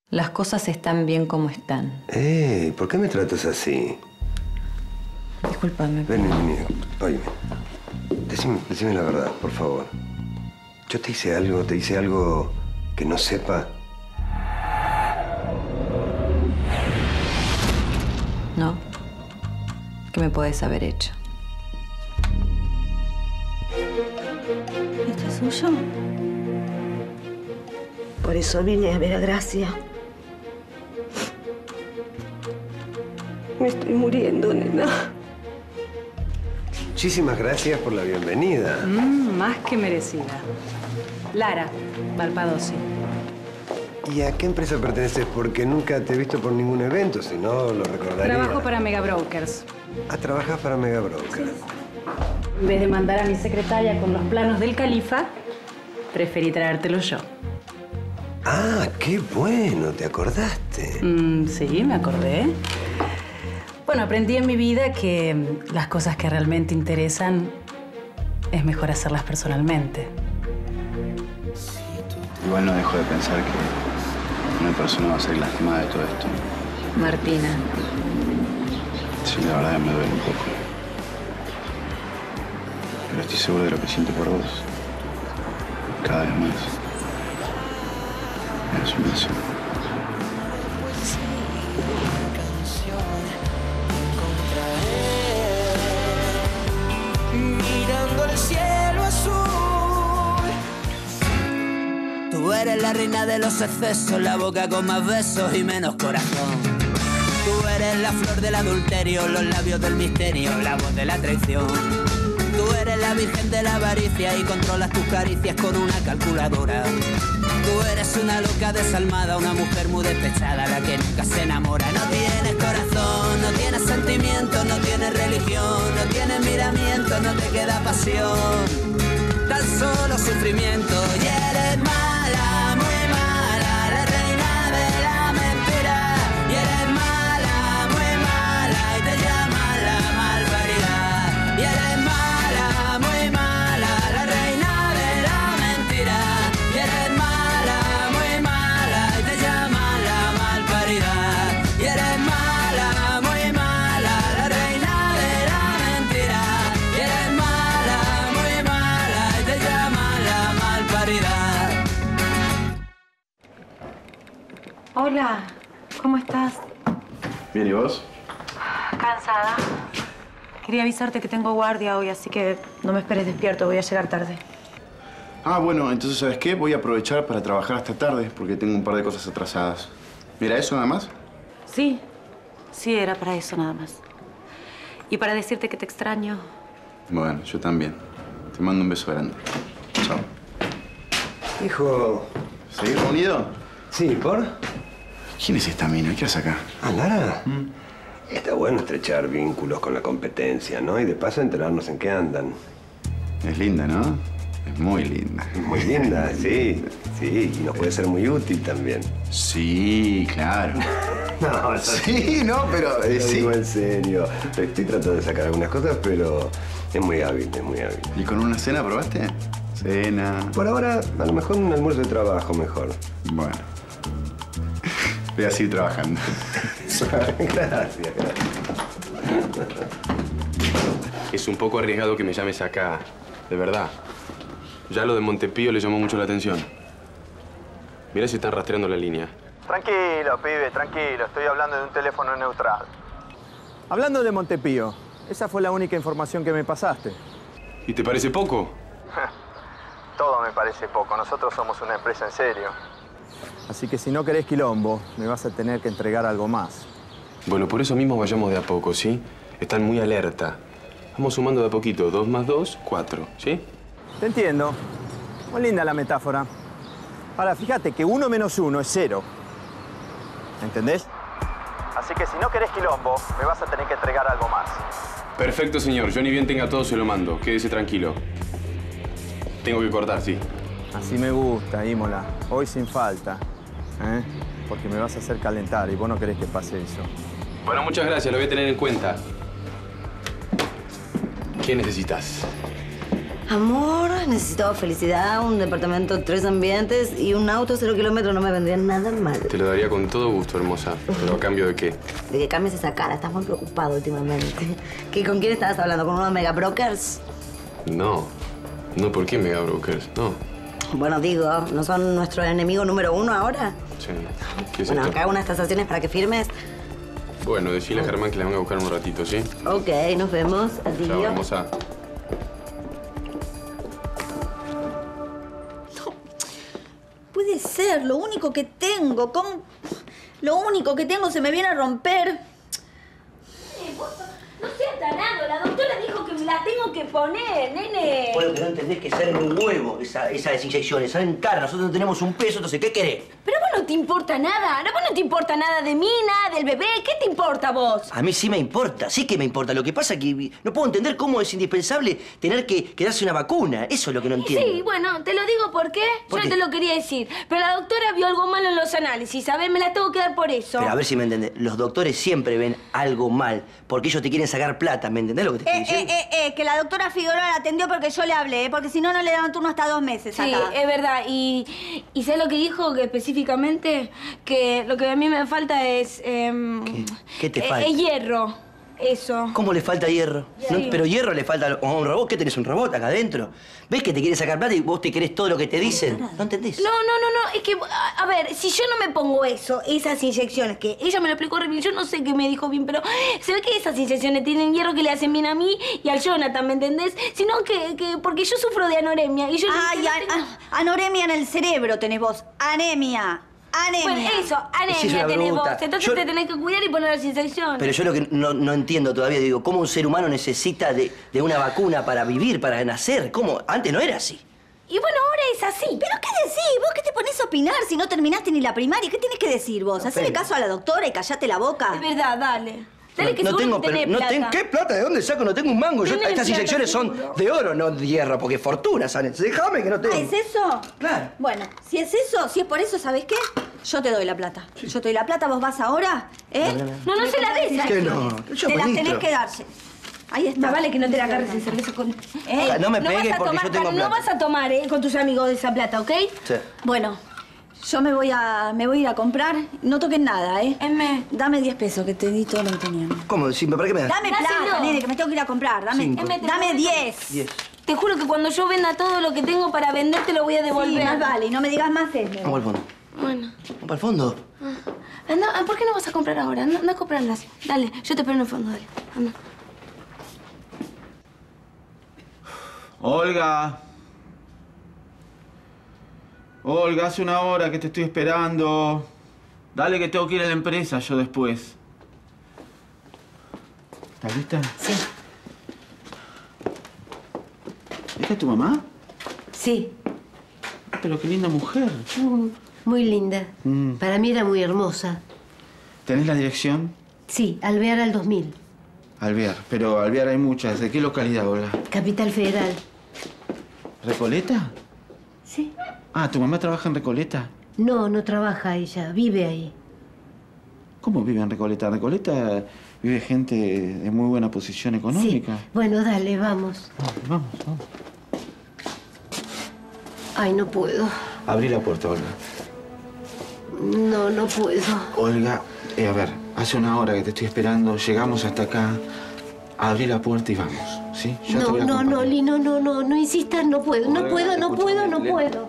Las cosas están bien como están. ¿Por qué me tratas así? Discúlpame. Ven, óyeme. Decime la verdad, por favor. ¿Yo te hice algo que no sepa? No. ¿Qué me puedes haber hecho? ¿Esto es suyo? Por eso vine a ver a Gracia. Me estoy muriendo, nena. Muchísimas gracias por la bienvenida. Más que merecida. Lara, Valpadosi. ¿Y a qué empresa perteneces? Porque nunca te he visto por ningún evento, si no lo recordaría. Trabajo para Mega Brokers. Ah, trabajas para Mega Brokers. En vez de mandar a mi secretaria con los planos del califa, preferí traértelo yo. Ah, qué bueno, ¿te acordaste? Sí, me acordé. Bueno, aprendí en mi vida que las cosas que realmente interesan es mejor hacerlas personalmente. Igual no dejo de pensar que una persona va a ser lastimada de todo esto. Martina. Sí, la verdad me duele un poco. Pero estoy seguro de lo que siento por vos. Cada vez más. Es un beso. Mirando el cielo azul. Tú eres la reina de los excesos, la boca con más besos y menos corazón. Tú eres la flor del adulterio, los labios del misterio, la voz de la traición. Tú eres la virgen de la avaricia y controlas tus caricias con una calculadora. Tú eres una loca desalmada, una mujer muy despechada, la que nunca se enamora. No tienes corazón, no tienes sentimiento, no tienes religión, no tienes miramiento, no te queda pasión, tan solo sufrimiento. Y eres mala, muy mala, la reina de la mentira. Y eres mala, muy mala, y te llaman la malparida. Y eres mala, muy mala, la reina de la mentira. Y eres mala, muy mala, y te llaman la malparida. Y eres mala, muy mala, la reina de la mentira. Y eres mala, muy mala, y te llaman la malparida. Hola, ¿cómo estás? Bien, ¿y vos? Cansada. Quería avisarte que tengo guardia hoy, así que no me esperes despierto, voy a llegar tarde. Ah, bueno, entonces, ¿sabes qué? Voy a aprovechar para trabajar hasta tarde, porque tengo un par de cosas atrasadas. ¿Mira eso nada más? Sí, era para eso nada más. Y para decirte que te extraño. Bueno, yo también. Te mando un beso grande. Chao. Hijo... ¿Seguís reunido? Sí, ¿por? ¿Quién es esta mina? ¿Qué hace acá? Ah, Lara. Está bueno estrechar vínculos con la competencia, ¿no? Y de paso enterarnos en qué andan. Es linda, ¿no? Es muy linda. Muy linda, sí. Sí, y nos puede ser muy útil también. Sí, claro. No, Sí, no, pero Lo sí. digo en serio. Estoy tratando de sacar algunas cosas, pero es muy hábil, es muy hábil. ¿Y con una cena probaste? Cena. Por ahora, a lo mejor un almuerzo de trabajo mejor. Bueno. Voy a seguir trabajando. Gracias. Es un poco arriesgado que me llames acá, de verdad. Ya lo de Montepío le llamó mucho la atención. Mirá si están rastreando la línea. Tranquilo, pibe, tranquilo. Estoy hablando de un teléfono neutral. Hablando de Montepío, esa fue la única información que me pasaste. ¿Y te parece poco? Todo me parece poco. Nosotros somos una empresa en serio. Así que si no querés quilombo, me vas a tener que entregar algo más. Bueno, por eso mismo vayamos de a poco, ¿sí? Están muy alerta. Vamos sumando de a poquito. 2 más 2, 4, ¿sí? Te entiendo. Muy linda la metáfora. Ahora, fíjate que 1 menos 1 es 0. ¿Entendés? Así que si no querés quilombo, me vas a tener que entregar algo más. Perfecto, señor. Yo ni bien tenga todo, se lo mando. Quédese tranquilo. Tengo que cortar, sí. Así me gusta, Imola. Hoy sin falta. Porque me vas a hacer calentar y vos no querés que pase eso. Bueno, muchas gracias. Lo voy a tener en cuenta. ¿Qué necesitas? Amor, necesitaba felicidad, un departamento 3 ambientes y un auto 0 kilómetros. No me vendría nada mal. Te lo daría con todo gusto, hermosa. ¿Pero a cambio de qué? De que cambies esa cara. Estás muy preocupado últimamente. ¿Con quién estabas hablando? ¿Con unos mega brokers? No. No, ¿por qué Mega Brokers? No. Bueno, digo, ¿no son nuestro enemigo número 1 ahora? Sí. ¿Qué es Bueno, esto? acá hago unas tasaciones para que firmes. Bueno, decile a Germán que le venga a buscar un ratito, ¿sí? Ok, nos vemos. Adiós. Chao, hermosa. Puede ser, lo único que tengo. ¿Cómo? Lo único que tengo se me viene a romper. No seas tarado, la doctora dijo que me la tengo que poner, nene. Bueno, pero no entendés que salen un huevo esas inyecciones, salen caras. Nosotros no tenemos un peso, entonces, ¿qué querés? Pero a vos no te importa nada, a vos no te importa nada de mí, nada del bebé. ¿Qué te importa a vos? A mí sí me importa, sí que me importa. Lo que pasa es que no puedo entender cómo es indispensable tener que darse una vacuna. Eso es lo que no entiendo. Sí, bueno, te lo digo porque ¿Por yo qué? no te lo quería decir. Pero la doctora vio algo malo en los análisis, ¿sabes? Me la tengo que dar por eso. Pero a ver si me entendés. Los doctores siempre ven algo mal, porque ellos te quieren sacar plata, ¿me entendés lo que te estoy diciendo? Que la doctora Figueroa la atendió porque yo le hablé, porque si no, no le daban turno hasta 2 meses Sí, acá. es verdad. ¿Y sabes lo que dijo? Que específicamente que lo que a mí me falta es... ¿Qué te falta? Es hierro. Eso. ¿Cómo le falta hierro? Sí. ¿No? Pero hierro le falta a un robot. ¿Qué tenés, un robot acá adentro? ¿Ves que te quiere sacar plata y vos te querés todo lo que te dicen? ¿No entendés? No. Es que, a ver, si yo no me pongo esas inyecciones, que ella me lo explicó re bien, yo no sé qué me dijo bien, pero se ve que esas inyecciones tienen hierro que le hacen bien a mí y al Jonathan, ¿me entendés? Sino que porque yo sufro de anoremia y yo... Ay, anoremia en el cerebro tenés vos. Anemia. Anemia. Bueno, eso, Sí, es anemia una tenés vos. pregunta. Entonces te tenés que cuidar y poner las inyecciones. Pero yo lo que no entiendo todavía, digo, ¿cómo un ser humano necesita de una vacuna para vivir, para nacer? ¿Cómo? Antes no era así. Y bueno, ahora es así. ¿Pero qué decís? ¿Vos qué te pones a opinar si no terminaste ni la primaria? ¿Qué tenés que decir vos? Hacele caso a la doctora y callate la boca. Es verdad, dale. Dale que seguro tengo, que tenés pero plata. ¿qué plata? ¿De dónde saco? No tengo un mango. Tenés Estas plata, inyecciones seguro. son de oro, no de hierro, porque fortuna salen. Déjame que no tengo. Ah, ¿es eso? Claro. Bueno, si es eso, si es por eso, ¿sabés qué? Yo te doy la plata. Yo te doy la plata, vos vas ahora, ¿eh? No se la des. ¿Qué no? Yo Te las ministro. tenés que darse. Ahí está. Más vale que no te la agarres en cerveza con... No me vas pegues a porque tomar, yo tengo No plata. vas a tomar, con tus amigos de esa plata, ¿ok? Sí. Bueno, yo me voy a ir a comprar. No toquen nada, ¿eh? Dame 10 pesos, que te di todo lo que tenía. ¿Cómo? Sí, ¿para qué me das? Dame Dáselo. plata, nene, que me tengo que ir a comprar. Dame, Cinco. dame 10. 10. Te juro que cuando yo venda todo lo que tengo para vender, te lo voy a devolver. Sí, más vale. Y no me digas más eso. Vamos al fondo. Bueno. Vamos para el fondo. Anda, ¿por qué no vas a comprar ahora? Anda a comprarlas. Dale, yo te espero en el fondo, dale. Anda. Olga. Olga, hace una hora que te estoy esperando. Dale que tengo que ir a la empresa yo después. ¿Estás lista? Sí. ¿Esta es tu mamá? Sí. Pero qué linda mujer. Muy linda. Para mí era muy hermosa. ¿Tenés la dirección? Sí, Alvear al 2000. Alvear. Pero Alvear hay muchas. ¿De qué localidad, Olga? Capital Federal. ¿Recoleta? Sí. Ah, ¿tu mamá trabaja en Recoleta? No, no trabaja ella. Vive ahí. ¿Cómo vive en Recoleta? En Recoleta vive gente de muy buena posición económica. Sí. Bueno, dale, vamos. Vamos. Ay, no puedo. Abrí la puerta, Olga. No puedo. Olga, a ver, hace una hora que te estoy esperando. Llegamos hasta acá. Abrí la puerta y vamos, ¿sí? Ya te voy a acompañar. Lino, no insistas, no puedo. No puedo.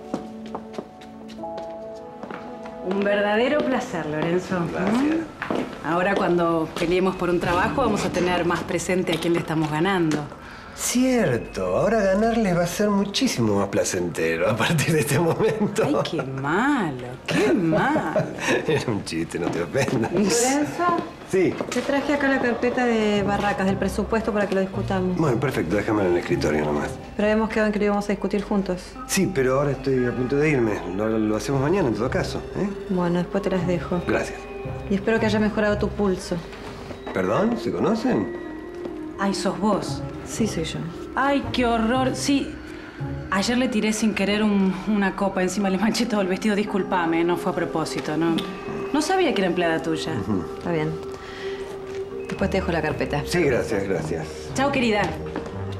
Un verdadero placer, Lorenzo. Gracias. Ahora cuando peleemos por un trabajo vamos a tener más presente a quién le estamos ganando. Cierto, ahora ganarles va a ser muchísimo más placentero a partir de este momento. Ay, qué malo. Era un chiste, no te ofendas. Lorenzo, Sí. te traje acá la carpeta de barracas del presupuesto para que lo discutamos. Bueno, perfecto, déjamelo en el escritorio nomás. Pero habíamos quedado en que lo íbamos a discutir juntos. Sí, pero ahora estoy a punto de irme. Lo hacemos mañana en todo caso, ¿eh? Bueno, después te las dejo. Gracias. Y espero que haya mejorado tu pulso. ¿Perdón? ¿Se conocen? Ay, sos vos. Sí, soy yo. Ay, qué horror. Sí, ayer le tiré sin querer una copa. Encima le manché todo el vestido. Discúlpame, no fue a propósito. No sabía que era empleada tuya. Está bien. Después te dejo la carpeta. Sí, gracias. Chao, querida.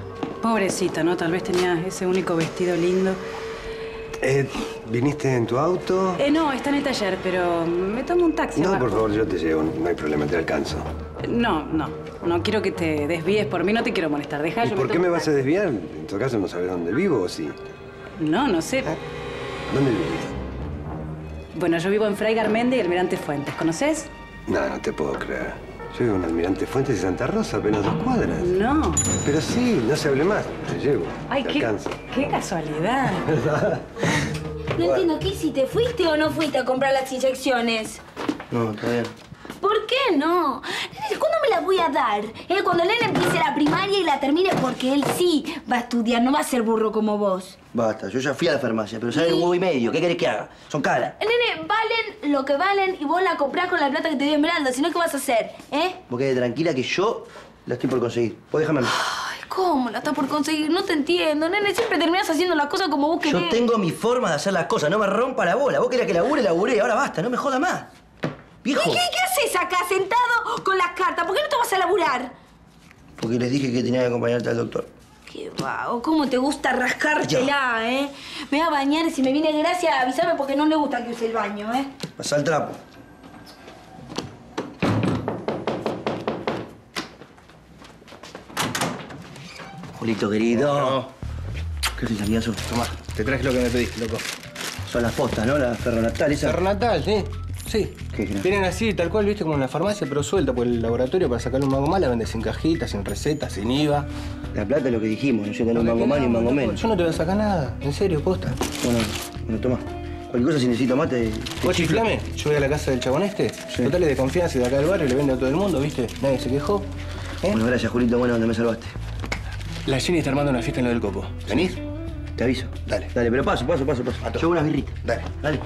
Pobrecita, ¿no? Tal vez tenía ese único vestido lindo. ¿Viniste en tu auto? No, está en el taller, pero me tomo un taxi. No, abajo. por favor, yo te llevo. No hay problema, te alcanzo. No quiero que te desvíes por mí, no te quiero molestar. Dejá, ¿Y yo por me qué tomo me un vas a desviar? En todo caso, ¿no sabes dónde vivo o sí? No sé. ¿Dónde vivís? Bueno, yo vivo en Fray Garmendia y Almirante Fuentes. ¿Conoces? No, no te puedo creer. Yo vivo en Almirante Fuentes y Santa Rosa, apenas 2 cuadras. No. Pero sí, no se hable más. Te llevo. Ay, te qué alcanzo. casualidad. No entiendo, ¿qué hiciste? ¿Fuiste o no fuiste a comprar las inyecciones? No, está bien. ¿Por qué no? ¿Cuándo me las voy a dar? Cuando el nene empiece la primaria y la termine, porque él sí va a estudiar, no va a ser burro como vos. Basta, yo ya fui a la farmacia, pero sale un huevo y medio. ¿Qué querés que haga? Son caras. Nene, valen lo que valen y vos la comprás con la plata que te dio Esmeralda. Si no, ¿qué vas a hacer? Vos quedate tranquila que yo la estoy por conseguir. Vos déjame a mí. Ay, ¿cómo la estás por conseguir? No te entiendo, nene. Siempre terminás haciendo las cosas como vos querés. Yo tengo mi forma de hacer las cosas. No me rompa la bola. Vos querías que laburé. Ahora basta. No me joda más. Viejo. ¿Y qué haces acá sentado con las cartas? ¿Por qué no te vas a laburar? Porque les dije que tenía que acompañarte al doctor. Qué vago, cómo te gusta rascártela, Me voy a bañar y si me viene gracia, avísame porque no le gusta que use el baño, Pasá el trapo. Julito, querido. No. ¿Qué es amigazo? Tomá, te traje lo que me pediste, loco. Son las postas, ¿no? La ferronatal, esa. Ferronatal, sí. Sí. Vienen así, tal cual, viste, como en la farmacia, pero suelta, porque el laboratorio para sacarle un mango más la vende sin cajita, sin receta, sin IVA. La plata es lo que dijimos, no sé, tener un mango más ni un mango menos. Yo no te voy a sacar nada, en serio, posta. Bueno, toma. Cualquier cosa, si necesito más, te Vos chiflame, yo voy a la casa del chabón este, total es de confianza y de acá del barrio, le vende a todo el mundo, viste, nadie se quejó. Bueno, gracias, Julito, bueno, donde me salvaste. La Jenny está armando una fiesta en lo del copo. ¿Venís? Te aviso. Dale. Dale, pero paso. Llevo unas birritas. Dale. Dale.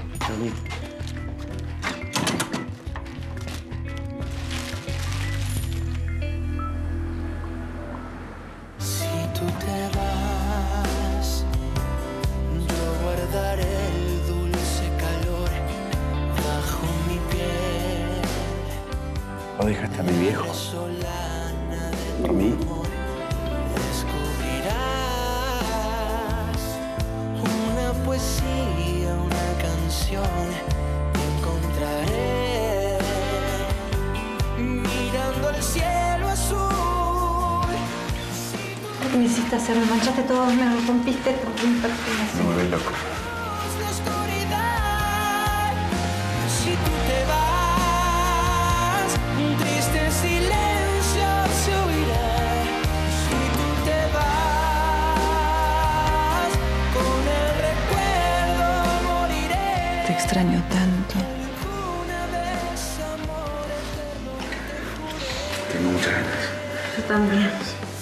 Si tú te vas, yo guardaré el dulce calor bajo mi piel. ¿No dejaste a mi viejo? ¿Por mí? Descubrirás una poesía, una canción. Encontraré mirando el cielo azul. ¿Qué me hiciste hacer? Me manchaste todo, me rompiste todo. Me volví loco. La oscuridad. Si tú te vas, un triste silencio se oirá. Si tú te vas, con el recuerdo moriré. Te extraño tanto. Tengo muchas ganas. Yo también.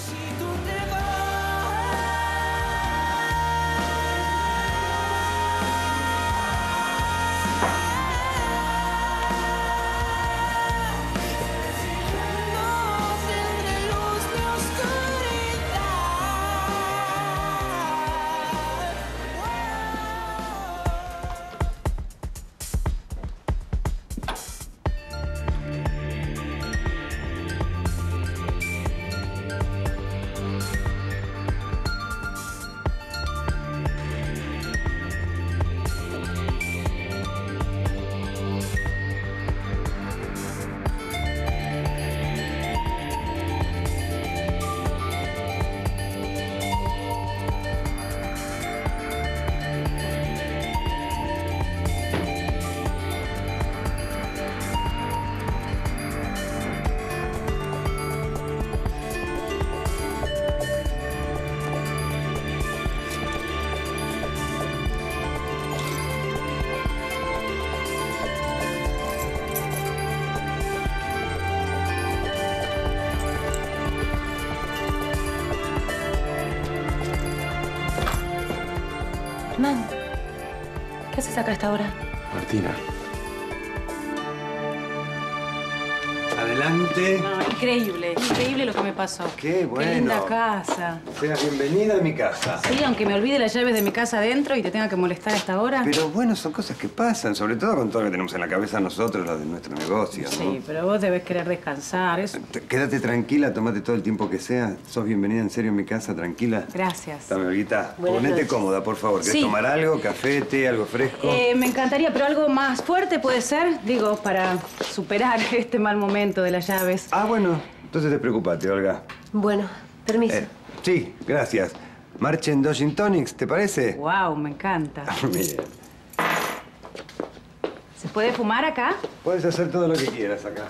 Man, ¿qué haces acá a esta hora? Martina. Adelante. Adelante. No, increíble lo que me pasó. Qué bueno. Qué linda casa. Seas bienvenida a mi casa. Sí, aunque me olvide las llaves de mi casa adentro y te tenga que molestar a esta hora. Pero bueno, son cosas que pasan, sobre todo con todo lo que tenemos en la cabeza nosotros, lo de nuestro negocio, ¿no? Sí, pero vos debes querer descansar. Quédate tranquila, tómate todo el tiempo que sea. Sos bienvenida en serio en mi casa, tranquila. Gracias. Dame, Olguita. Buenas Ponete noches. cómoda, por favor. ¿Querés Sí. tomar algo? ¿Café, té, algo fresco? Me encantaría, pero algo más fuerte puede ser, digo, para superar este mal momento de las llaves. Ah, bueno. Entonces despreocupate, Olga. Bueno, permiso. Sí, gracias. Marchen 2 gin tonics, ¿te parece? Wow, me encanta. Bien. ¿Se puede fumar acá? Puedes hacer todo lo que quieras acá.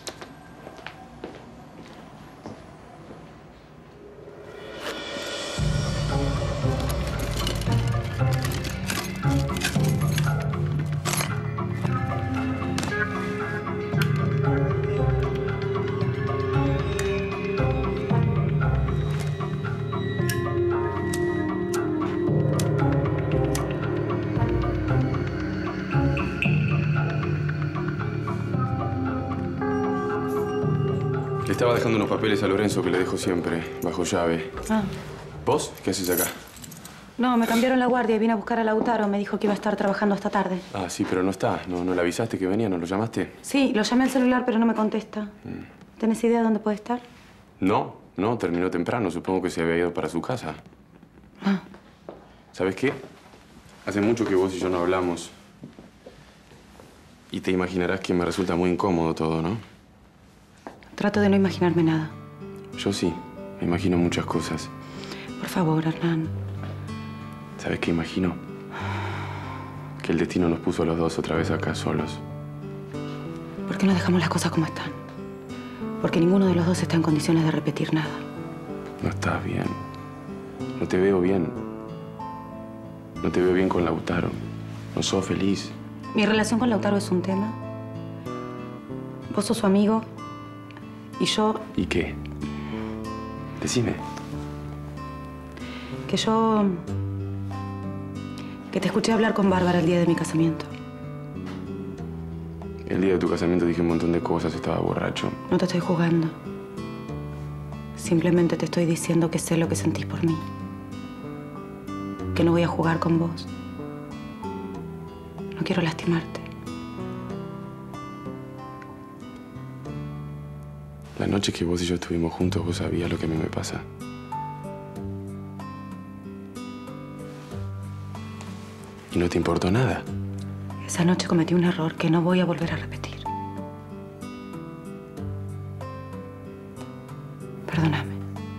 Le estaba dejando unos papeles a Lorenzo que le dejo siempre, bajo llave. Ah. ¿Vos? ¿Qué haces acá? No, me cambiaron la guardia y vine a buscar a Lautaro. Me dijo que iba a estar trabajando esta tarde. Ah, sí, pero no está. ¿No le avisaste que venía? ¿No lo llamaste? Sí, lo llamé al celular, pero no me contesta. ¿Tenés idea de dónde puede estar? No, terminó temprano. Supongo que se había ido para su casa. Ah. ¿Sabes qué? Hace mucho que vos y yo no hablamos. Y te imaginarás que me resulta muy incómodo todo, ¿no? Trato de no imaginarme nada. Yo sí. Me imagino muchas cosas. Por favor, Hernán. ¿Sabes qué imagino? Que el destino nos puso a los dos otra vez acá solos. ¿Por qué no dejamos las cosas como están? Porque ninguno de los dos está en condiciones de repetir nada. No estás bien. No te veo bien. No te veo bien con Lautaro. No sos feliz. Mi relación con Lautaro es un tema. Vos sos su amigo. Y yo... ¿Y qué? Decime. Que yo... Que te escuché hablar con Bárbara el día de mi casamiento. El día de tu casamiento dije un montón de cosas, estaba borracho. No te estoy juzgando. Simplemente te estoy diciendo que sé lo que sentís por mí. Que no voy a jugar con vos. No quiero lastimarte. La noche que vos y yo estuvimos juntos, vos sabías lo que a mí me pasa. Y no te importó nada. Esa noche cometí un error que no voy a volver a repetir. Perdóname.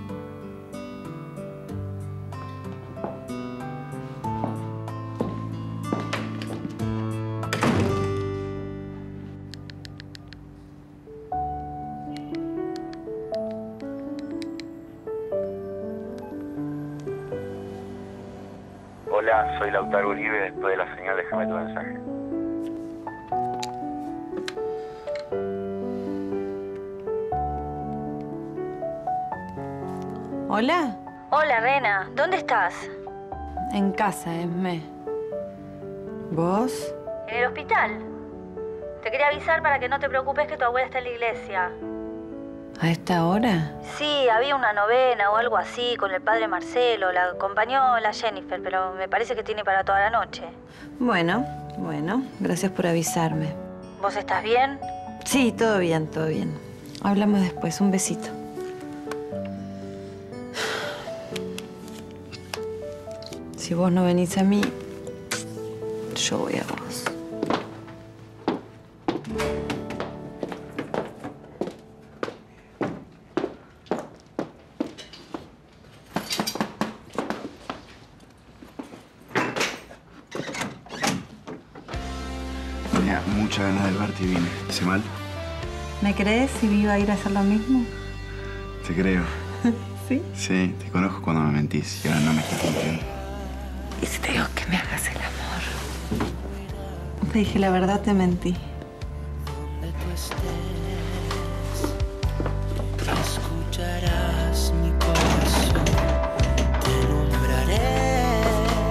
Hola, soy Lautaro Uribe. Después de la señal, déjame tu mensaje. Hola. Hola, Rena. ¿Dónde estás? En casa, Esme. ¿Vos? En el hospital. Te quería avisar para que no te preocupes que tu abuela está en la iglesia. ¿A esta hora? Sí, había una novena o algo así con el padre Marcelo. La acompañó la Jennifer, pero me parece que tiene para toda la noche. Bueno. Gracias por avisarme. ¿Vos estás bien? Sí, todo bien. Hablamos después. Un besito. Si vos no venís a mí, yo voy a vos. Tenía muchas ganas de verte y vine. ¿Hice mal? ¿Me crees si iba a ir a hacer lo mismo? Te creo. ¿Sí? Sí, te conozco cuando me mentís y ahora no me estás mintiendo. ¿Y si te digo que me hagas el amor? Te dije la verdad, te mentí. Escucharás mi corazón, te nombraré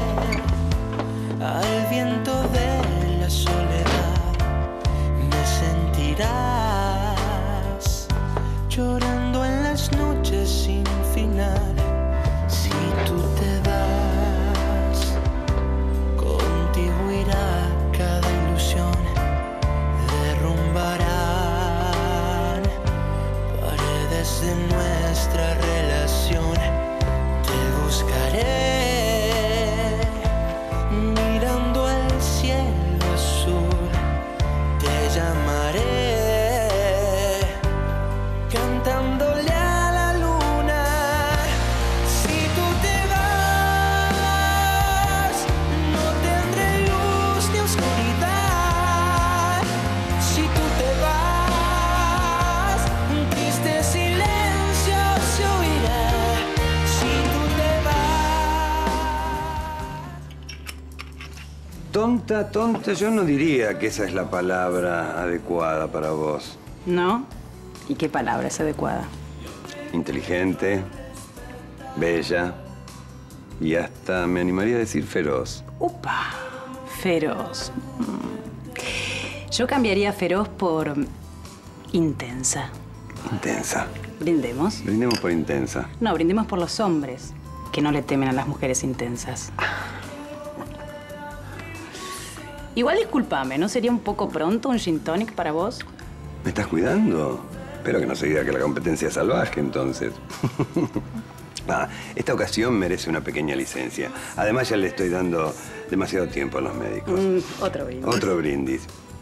al viento de la soledad, me sentirás tonta, tonta, yo no diría que esa es la palabra adecuada para vos. ¿No? ¿Y qué palabra es adecuada? Inteligente, bella y hasta me animaría a decir feroz. ¡Upa! Feroz. Yo cambiaría feroz por intensa. Intensa. ¿Brindemos? Brindemos por intensa. No, brindemos por los hombres, que no le temen a las mujeres intensas. Igual discúlpame, ¿no sería un poco pronto un gin tonic para vos? ¿Me estás cuidando? Espero que no se diga que la competencia es salvaje, entonces. Esta ocasión merece una pequeña licencia. Además, ya le estoy dando demasiado tiempo a los médicos. Otro brindis. Otro brindis.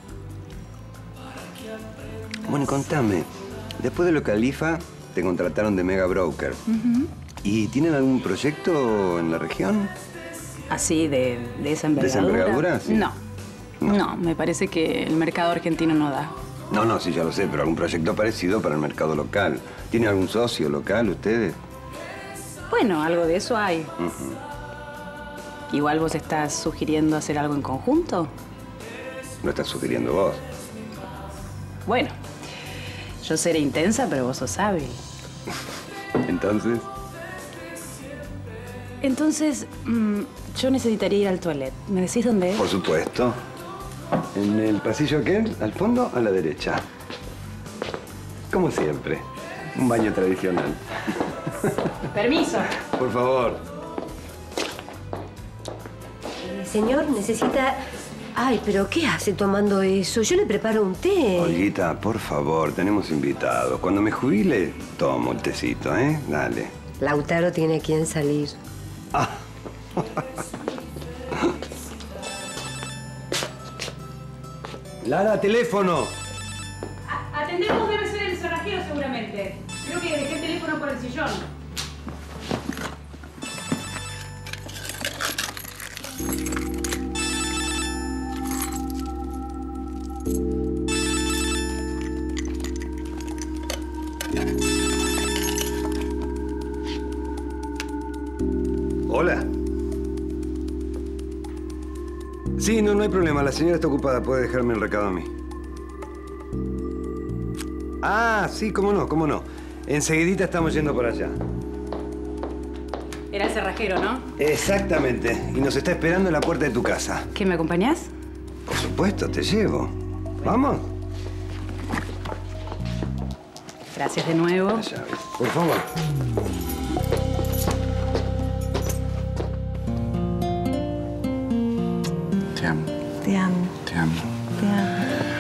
Bueno, y contame. Después de lo Califa, te contrataron de Mega Broker. ¿Y tienen algún proyecto en la región? ¿Así, de esa envergadura? ¿De esa envergadura? Sí. No, me parece que el mercado argentino no da. No, sí, ya lo sé, pero algún proyecto parecido para el mercado local. ¿Tienen algún socio local ustedes? Bueno, algo de eso hay. Igual vos estás sugiriendo hacer algo en conjunto. Lo estás sugiriendo vos. Bueno, yo seré intensa, pero vos sos hábil. ¿Entonces? Entonces, yo necesitaría ir al toilet. ¿Me decís dónde es? Por supuesto. En el pasillo aquel, al fondo, a la derecha. Como siempre. Un baño tradicional. Permiso. Por favor. Señor, necesita... Ay, pero ¿qué hace tomando eso? Yo le preparo un té. Olguita, por favor, tenemos invitados. Cuando me jubile, tomo el tecito, ¿eh? Dale. Lautaro tiene quien salir. Ah. Lara, teléfono. Atendemos, debe ser el cerrajero seguramente. Creo que dejé el teléfono por el sillón. Hola. Sí, no hay problema. La señora está ocupada. Puede dejarme el recado a mí. Ah, sí, cómo no. Enseguidita estamos yendo por allá. Era el cerrajero, ¿no? Exactamente. Y nos está esperando en la puerta de tu casa. ¿Qué, me acompañás? Por supuesto, te llevo. ¿Vamos? Gracias de nuevo. La llave. Por favor. Te amo. Te amo. Te amo. Te amo.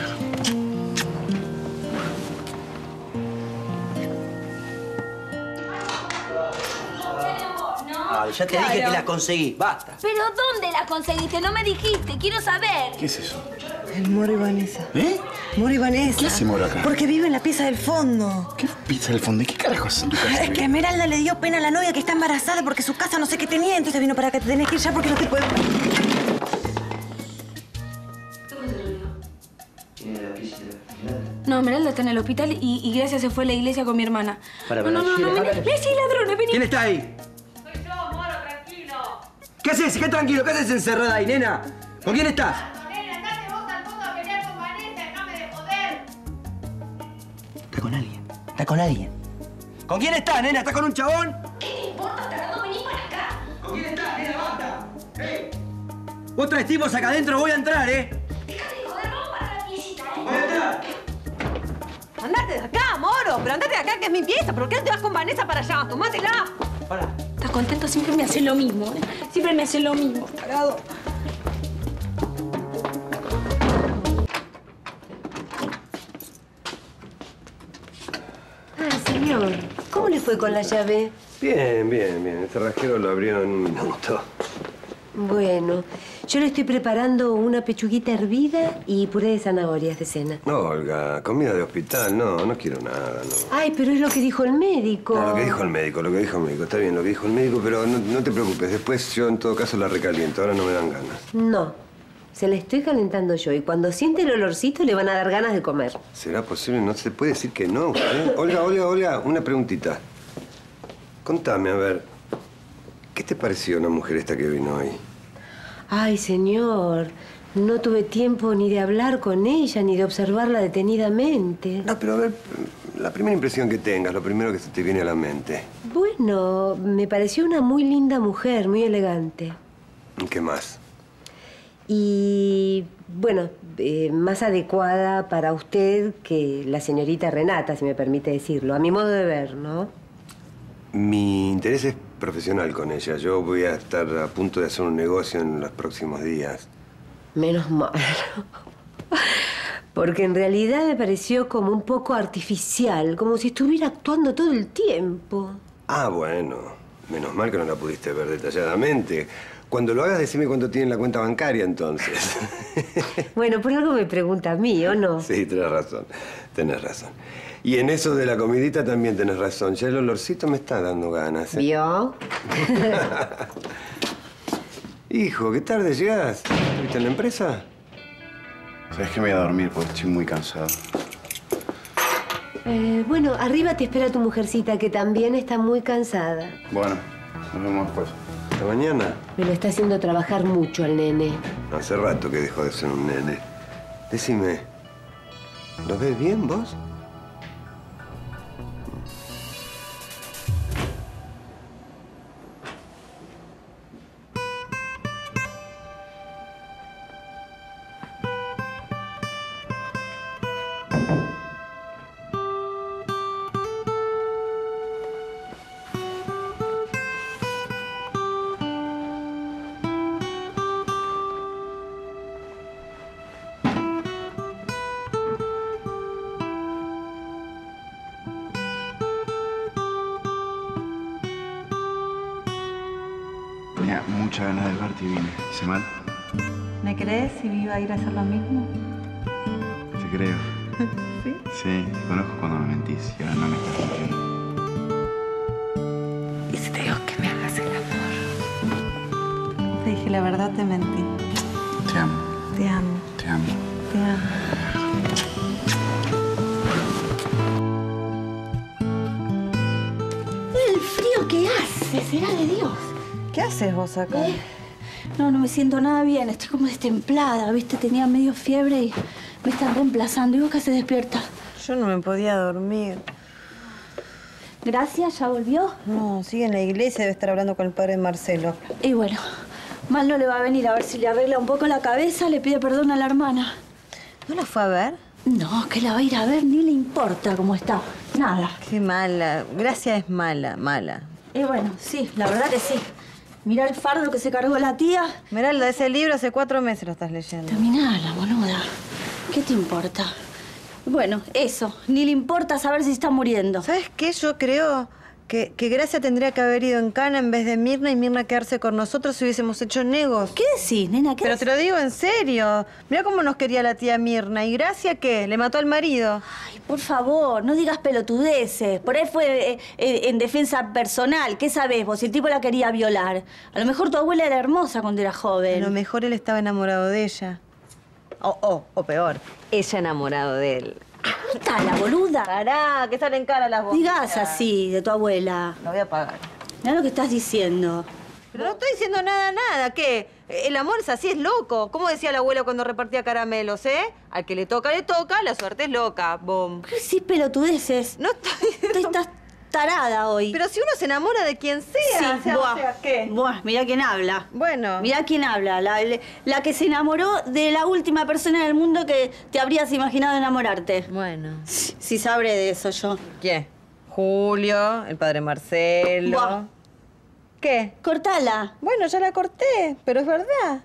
Ay, ya te dije que las conseguí. Basta. ¿Pero dónde las conseguiste? No me dijiste. Quiero saber. ¿Qué es eso? El Moro y Vanessa. ¿Eh? Moro y Vanessa. ¿Qué hace Moro acá? Porque vive en la pieza del fondo. ¿Qué pizza del fondo? ¿Y qué carajo haces en tu casa? Es que Esmeralda le dio pena a la novia que está embarazada porque su casa no sé qué tenía, entonces vino para acá. Te tenés que ir ya porque no te puedo... No, Esmeralda está en el hospital y Gracia se fue a la iglesia con mi hermana. Para, No, Messi, ladrones, vení. ¿Quién está ahí? Soy yo, Moro, tranquilo. ¿Qué haces? ¿Qué tranquilo? ¿Qué haces encerrada ahí, nena? ¿Con quién estás? Nena, andate vos al fondo a pelear con Vanessa, déjame de joder. Está con alguien. Está con alguien. ¿Con quién estás, nena? ¿Estás con un chabón? ¿Qué te importa, tarado? Vení para acá. ¿Con quién estás, nena? ¡Basta! ¡Hey! Vos traes tipos acá adentro, voy a entrar, ¿eh? Déjate de joder, vamos para la piecita, ¡Voy a entrar! Andate de acá, Moro, pero andate de acá que es mi pieza. ¿Por qué no te vas con Vanessa para allá? Tomátela. Para. ¿Estás contento? Siempre me hace lo mismo, ¿eh? Siempre me hace lo mismo, tarado. Ay, señor, ¿cómo le fue con la llave? Bien. El cerrajero lo abrió en un minuto. Bueno, yo le estoy preparando una pechuguita hervida y puré de zanahorias de cena. No, Olga, comida de hospital, no quiero nada, no. Ay, pero es lo que dijo el médico. No, lo que dijo el médico, está bien, lo que dijo el médico, pero no te preocupes, después yo en todo caso la recaliento, ahora no me dan ganas. No, se la estoy calentando yo y cuando siente el olorcito le van a dar ganas de comer. ¿Será posible? No se puede decir que no, ¿eh? Olga, una preguntita. Contame, a ver, ¿qué te pareció la mujer esta que vino hoy? Ay, señor, no tuve tiempo ni de hablar con ella, ni de observarla detenidamente. No, pero a ver, la primera impresión que tengas, lo primero que se te viene a la mente. Bueno, me pareció una muy linda mujer, muy elegante. ¿Qué más? Y, bueno, más adecuada para usted que la señorita Renata, si me permite decirlo, a mi modo de ver, ¿no? Mi interés es profesional con ella. Yo voy a estar a punto de hacer un negocio en los próximos días. Menos mal. Porque en realidad me pareció como un poco artificial, como si estuviera actuando todo el tiempo. Ah, bueno. Menos mal que no la pudiste ver detalladamente. Cuando lo hagas, decime cuánto tiene en la cuenta bancaria, entonces. Bueno, por algo me pregunta a mí, ¿o no? Sí, tenés razón. Tenés razón. Y en eso de la comidita también tenés razón. Ya el olorcito me está dando ganas. ¿Vio? Hijo, ¿qué tarde llegás? ¿Estuviste en la empresa? Sabes que me voy a dormir porque estoy muy cansado. Bueno, arriba te espera tu mujercita, que también está muy cansada. Bueno, nos vemos después. ¿Hasta mañana? Me lo está haciendo trabajar mucho al nene. Hace rato que dejó de ser un nene. Decime, ¿lo ves bien vos? Tenía muchas ganas de verte y vine. ¿Hice mal? ¿Me crees si iba a ir a hacer lo mismo? Te creo. ¿Sí? Sí, te conozco cuando me mentís y ahora no me estás mintiendo. ¿Y si te digo que me hagas el amor? Te dije la verdad, te mentí. Te amo. Te amo. Te amo. Te amo. El frío que hace, será de Dios. ¿Qué haces vos acá? No me siento nada bien. Estoy como destemplada, ¿viste? Tenía medio fiebre y me están reemplazando. ¿Y vos qué se despierta? Yo no me podía dormir. Gracias, ¿ya volvió? No, sigue en la iglesia, debe estar hablando con el padre Marcelo. Y bueno, mal no le va a venir. A ver si le arregla un poco la cabeza, le pide perdón a la hermana. ¿No la fue a ver? No, que la va a ir a ver, ni le importa cómo está. Nada. Qué mala. Gracia es mala, mala. Y bueno, sí, la verdad que sí. Mirá el fardo que se cargó la tía. Meralda, ese libro hace 4 meses lo estás leyendo. Terminala, boluda. ¿Qué te importa? Bueno, eso. Ni le importa saber si está muriendo. ¿Sabes qué? Yo creo que Gracia tendría que haber ido en Cana en vez de Mirna y Mirna quedarse con nosotros si hubiésemos hecho negos. ¿Qué decís, nena? Pero te lo digo en serio. Mirá cómo nos quería la tía Mirna. ¿Y Gracia qué? ¿Le mató al marido? Ay, por favor, no digas pelotudeces. Por ahí fue en defensa personal. ¿Qué sabés vos? Si el tipo la quería violar. A lo mejor tu abuela era hermosa cuando era joven. A lo mejor él estaba enamorado de ella. O peor, ella enamorado de él. Está la boluda. Pará, que salen cara las voces. Digas así de tu abuela. Lo voy a pagar. Mirá lo que estás diciendo. Pero no estoy diciendo nada. ¿Qué? El amor es así, es loco. ¿Cómo decía la abuela cuando repartía caramelos, Al que le toca, la suerte es loca. Bom. ¿Qué sí pelotudeces? No estoy... Estás tarada hoy. Pero si uno se enamora de quien sea. Sí, ¿qué? Buah, mirá quién habla. Bueno. Mirá quién habla. La que se enamoró de la última persona del mundo que te habrías imaginado enamorarte. Bueno. Sí sabré de eso yo. ¿Quién? Julio, el padre Marcelo. Buah. ¿Qué? Cortala. Bueno, ya la corté, pero es verdad.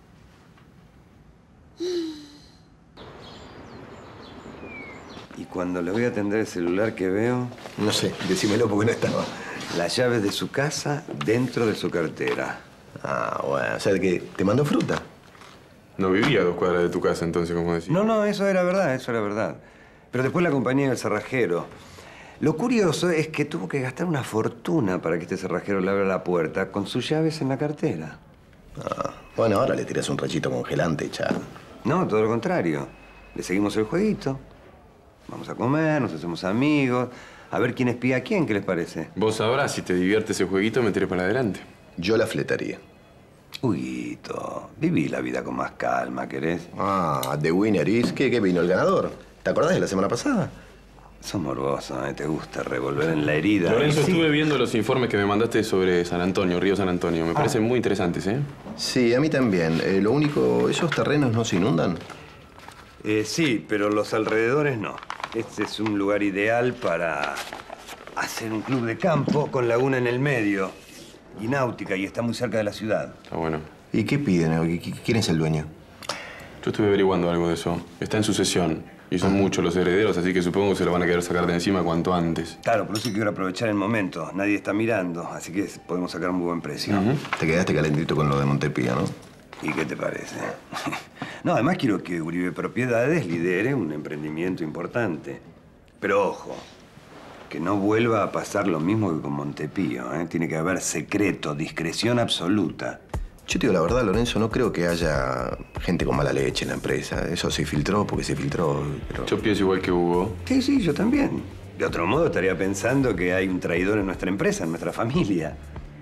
Y cuando le voy a atender el celular que veo... No sé, decímelo porque no estaba. Las llaves de su casa dentro de su cartera. Ah, bueno, o sea que te mandó fruta. No vivía a 2 cuadras de tu casa, entonces, como decís. No, eso era verdad. Pero después la acompañé al cerrajero. Lo curioso es que tuvo que gastar una fortuna para que este cerrajero le abra la puerta con sus llaves en la cartera. Ah, bueno, ahora le tiras un rachito congelante, ya. No, todo lo contrario. Le seguimos el jueguito. Vamos a comer, nos hacemos amigos. A ver quién espía a quién, ¿qué les parece? Vos sabrás, si te divierte ese jueguito, me tiré para adelante. Yo la fletaría. Huguito, viví la vida con más calma, ¿querés? Ah, The Winner is... ¿Qué vino el ganador? ¿Te acordás de la semana pasada? Sos morboso, ¿eh? Te gusta revolver en la herida. Lorenzo, Sí. estuve viendo los informes que me mandaste sobre San Antonio, Río San Antonio. Me parecen muy interesantes, ¿eh? Sí, a mí también. Lo único, ¿esos terrenos no se inundan? Sí, pero los alrededores no. Este es un lugar ideal para hacer un club de campo con laguna en el medio y náutica, y está muy cerca de la ciudad. Está bueno. ¿Y qué piden? ¿Quién es el dueño? Yo estuve averiguando algo de eso. Está en sucesión. Y son muchos los herederos, así que supongo que se lo van a querer sacar de encima cuanto antes. Claro, por eso quiero aprovechar el momento. Nadie está mirando, así que podemos sacar un muy buen precio. Te quedaste calentito con lo de Montepío, ¿no? ¿Y qué te parece? No, además quiero que Uribe Propiedades lidere un emprendimiento importante. Pero ojo, que no vuelva a pasar lo mismo que con Montepío, ¿eh? Tiene que haber secreto, discreción absoluta. Yo te digo la verdad, Lorenzo, no creo que haya gente con mala leche en la empresa. Eso se filtró porque se filtró, pero... Yo pienso igual que Hugo. Sí, yo también. De otro modo estaría pensando que hay un traidor en nuestra empresa, en nuestra familia.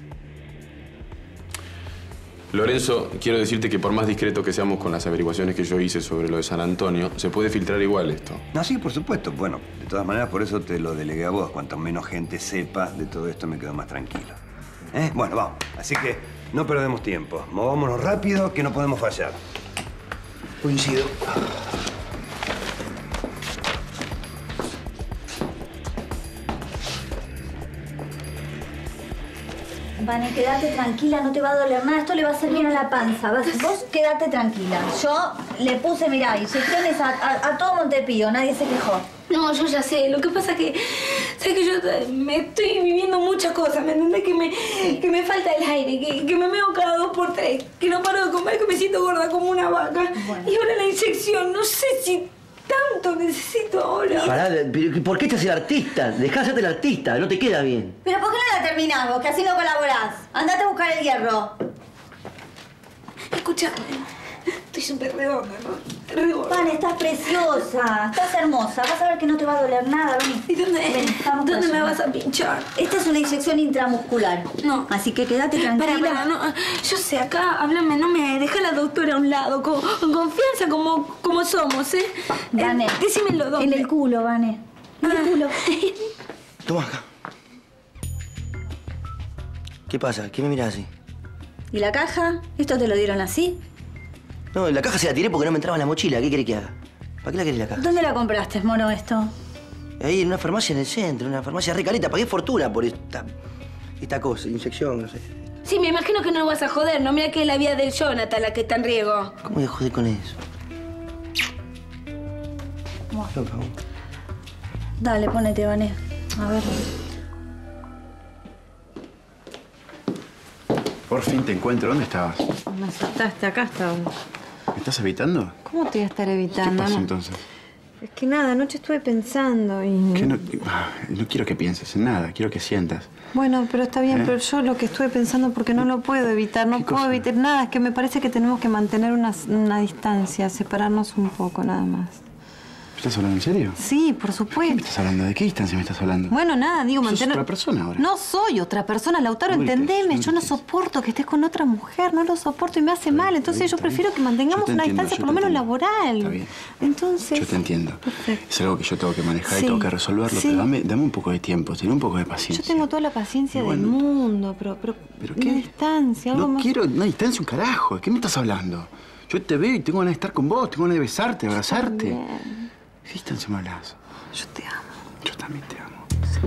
Lorenzo, quiero decirte que por más discreto que seamos con las averiguaciones que yo hice sobre lo de San Antonio, se puede filtrar igual esto. No, sí, por supuesto. Bueno, de todas maneras, por eso te lo delegué a vos. Cuanto menos gente sepa de todo esto, me quedo más tranquilo. Bueno, vamos. Así que no perdemos tiempo. Movámonos rápido, que no podemos fallar. Coincido. Vane, quédate tranquila, no te va a doler nada. Esto le va a hacer bien a la panza. Vos quédate tranquila. Yo le puse, mirá, inyecciones a todo Montepío. Nadie se quejó. No, yo ya sé. Lo que pasa es que... Sé que yo me estoy viviendo muchas cosas, ¿me entendés? Que me falta el aire, que me meo cada 2 por 3, que no paro de comer, que me siento gorda como una vaca. Bueno. Y ahora la inyección, no sé si tanto necesito ahora. Pará, pero ¿por qué estás el artista? Dejá de hacerte el artista, no te queda bien. ¿Pero por qué no la terminás vos? Que así no colaborás. Andate a buscar el hierro. Escuchame. Estoy súper redonda, ¿no? Redonda. Vane, estás preciosa. Estás hermosa. Vas a ver que no te va a doler nada. Vení. ¿Y dónde me vas a pinchar? Esta es una inyección intramuscular. No. Así que quédate tranquila. Para, no. Yo sé, acá, háblame, no me deja la doctora a un lado. Con confianza, como somos, ¿eh? Vane. Decímelo, ¿dónde? En el culo, Vane. En el culo. Toma acá. ¿Qué pasa? ¿Qué me mirás así? ¿Y la caja? ¿Esto te lo dieron así? No, la caja se la tiré porque no me entraba en la mochila. ¿Qué querés que haga? ¿Para qué la querés la caja? ¿Dónde la compraste, mono, esto? Ahí, en una farmacia en el centro, una farmacia re caleta. Pagué fortuna por esta cosa, inyección, no sé. Sí, me imagino que no lo vas a joder. No, mira que es la vida del Jonathan la que está en riesgo. ¿Cómo voy a joder con eso? Dale, ponete, Vane. A ver. Por fin te encuentro. ¿Dónde estabas? Me asustaste, acá estaba. ¿Me estás evitando? ¿Cómo te voy a estar evitando? ¿Qué pasó No. entonces? Es que nada, anoche estuve pensando y... Que no quiero que pienses en nada, quiero que sientas. Bueno, pero está bien, pero yo lo que estuve pensando, porque no lo puedo evitar, no puedo evitar nada, es que me parece que tenemos que mantener una distancia, separarnos un poco, nada más. ¿Estás hablando en serio? Sí, por supuesto. ¿Qué me estás hablando? ¿De qué distancia me estás hablando? Bueno, nada, digo, Sos mantener... otra persona ahora. No soy otra persona, Lautaro, No grites, entendeme. no Yo no grites. soporto que estés con otra mujer, no lo soporto y me hace mal. Entonces yo prefiero que mantengamos una distancia por lo menos laboral. Está bien. Entonces... Yo te entiendo. Es algo que yo tengo que manejar Sí, y tengo que resolverlo, sí. pero dame un poco de tiempo, ten un poco de paciencia. Yo tengo toda la paciencia del mundo, pero qué? una distancia, algo No más... quiero una distancia, un carajo. ¿De qué me estás hablando? Yo te veo y tengo ganas de estar con vos, tengo ganas de besarte, de abrazarte. Bien. ¿Qué distancia me hablas? Yo te amo. Yo también te amo.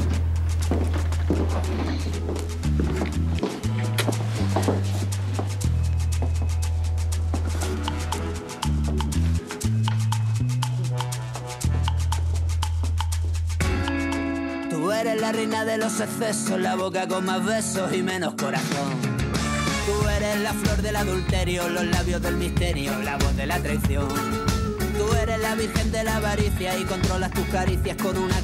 Tú eres la reina de los excesos, la boca con más besos y menos corazón. Tú eres la flor del adulterio, los labios del misterio, la voz de la traición. Tú eres la virgen de la avaricia y controlas tus caricias con una...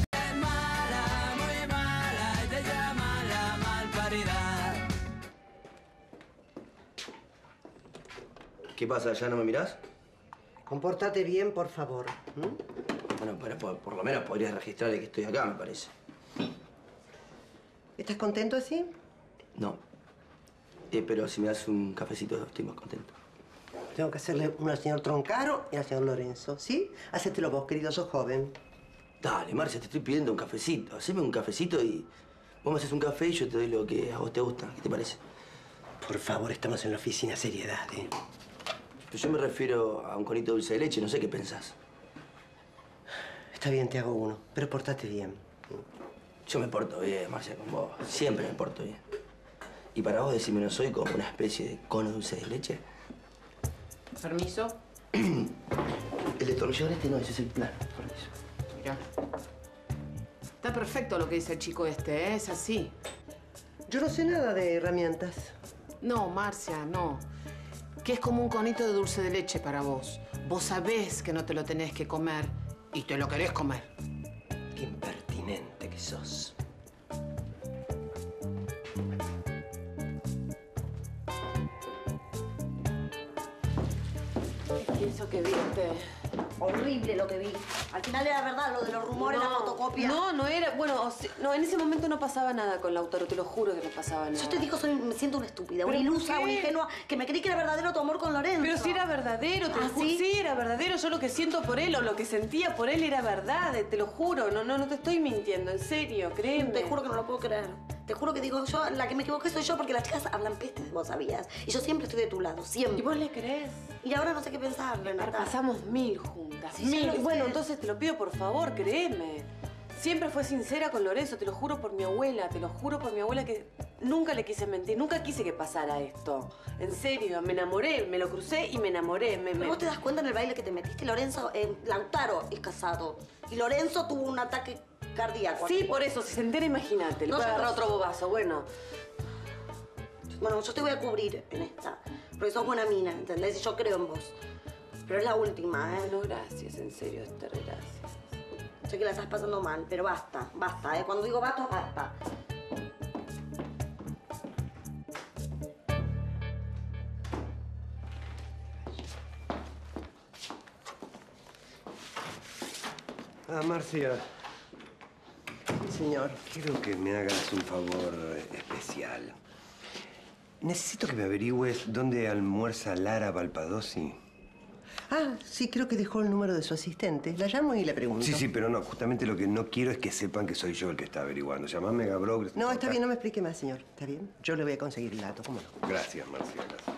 ¿Qué pasa? ¿Ya no me mirás? Compórtate bien, por favor. Bueno, pero por lo menos podrías registrar que estoy acá, me parece. ¿Estás contento así? No. Pero si me das un cafecito, estoy más contento. Tengo que hacerle uno al señor Troncaro y al señor Lorenzo, ¿sí? Hacételo vos, querido, sos joven. Dale, Marcia, te estoy pidiendo un cafecito. Haceme un cafecito y vos me haces un café y yo te doy lo que a vos te gusta. ¿Qué te parece? Por favor, estamos en la oficina, seriedad, ¿eh? Pero yo me refiero a un conito de dulce de leche, no sé qué pensás. Está bien, te hago uno, pero portate bien. Yo me porto bien, Marcia, con vos. Siempre me porto bien. Y para vos decirme, ¿no soy como una especie de cono dulce de leche? Permiso. El destornillador este no, ese es el plano. Permiso. Mira. Está perfecto lo que dice el chico este, ¿eh? Es así. Yo no sé nada de herramientas. No, Marcia, no. Que es como un conito de dulce de leche para vos. Vos sabés que no te lo tenés que comer y te lo querés comer. Qué impertinente que sos. ¿Y eso que viste? Horrible lo que vi. Al final era verdad lo de los rumores, la fotocopia. No era... Bueno, no, en ese momento no pasaba nada con Lautaro, te lo juro que no pasaba nada. Yo te digo, me siento una estúpida, una ilusa, una ingenua, que me creí que era verdadero tu amor con Lorenzo. Pero si era verdadero, te lo juro. Sí, era verdadero. Yo lo que siento por él o lo que sentía por él era verdad, te lo juro. No te estoy mintiendo, en serio, créeme. Te juro que no lo puedo creer. Te juro que digo yo, la que me equivoqué soy yo porque las chicas hablan pestes, vos sabías. Y yo siempre estoy de tu lado, siempre. ¿Y vos le crees? Y ahora no sé qué pensar, Renata. Pasamos 1000 juntas, Sí, 1000. ya lo Bueno, sé. entonces te lo pido por favor, créeme. Siempre fue sincera con Lorenzo, te lo juro por mi abuela, te lo juro por mi abuela que nunca le quise mentir, nunca quise que pasara esto. En serio, me enamoré, me lo crucé y me enamoré. Pero vos te das cuenta en el baile que te metiste, Lorenzo, Lautaro es casado. Y Lorenzo tuvo un ataque cardíaco. Sí, por eso, si se entera, imagínate, le No, puede yo agarrar no- otro bobazo, bueno. Bueno, yo te voy a cubrir en esta, porque sos buena mina, ¿entendés? Y yo creo en vos. Pero es la última, ¿eh? No, gracias, en serio, Esther, gracias. Sé que la estás pasando mal, pero basta, basta, ¿eh? Cuando digo basta, basta. Ah, Marcia. Señor. Quiero que me hagas un favor especial. Necesito que me averigües dónde almuerza Lara Valpadossi. Ah, sí, creo que dejó el número de su asistente. La llamo y le pregunto. Sí, pero no, justamente lo que no quiero es que sepan que soy yo el que está averiguando. Llamame a Gabrov. No, está bien, no me explique más, señor. ¿Está bien? Yo le voy a conseguir el dato, ¿cómo no? Gracias, Marcia, gracias.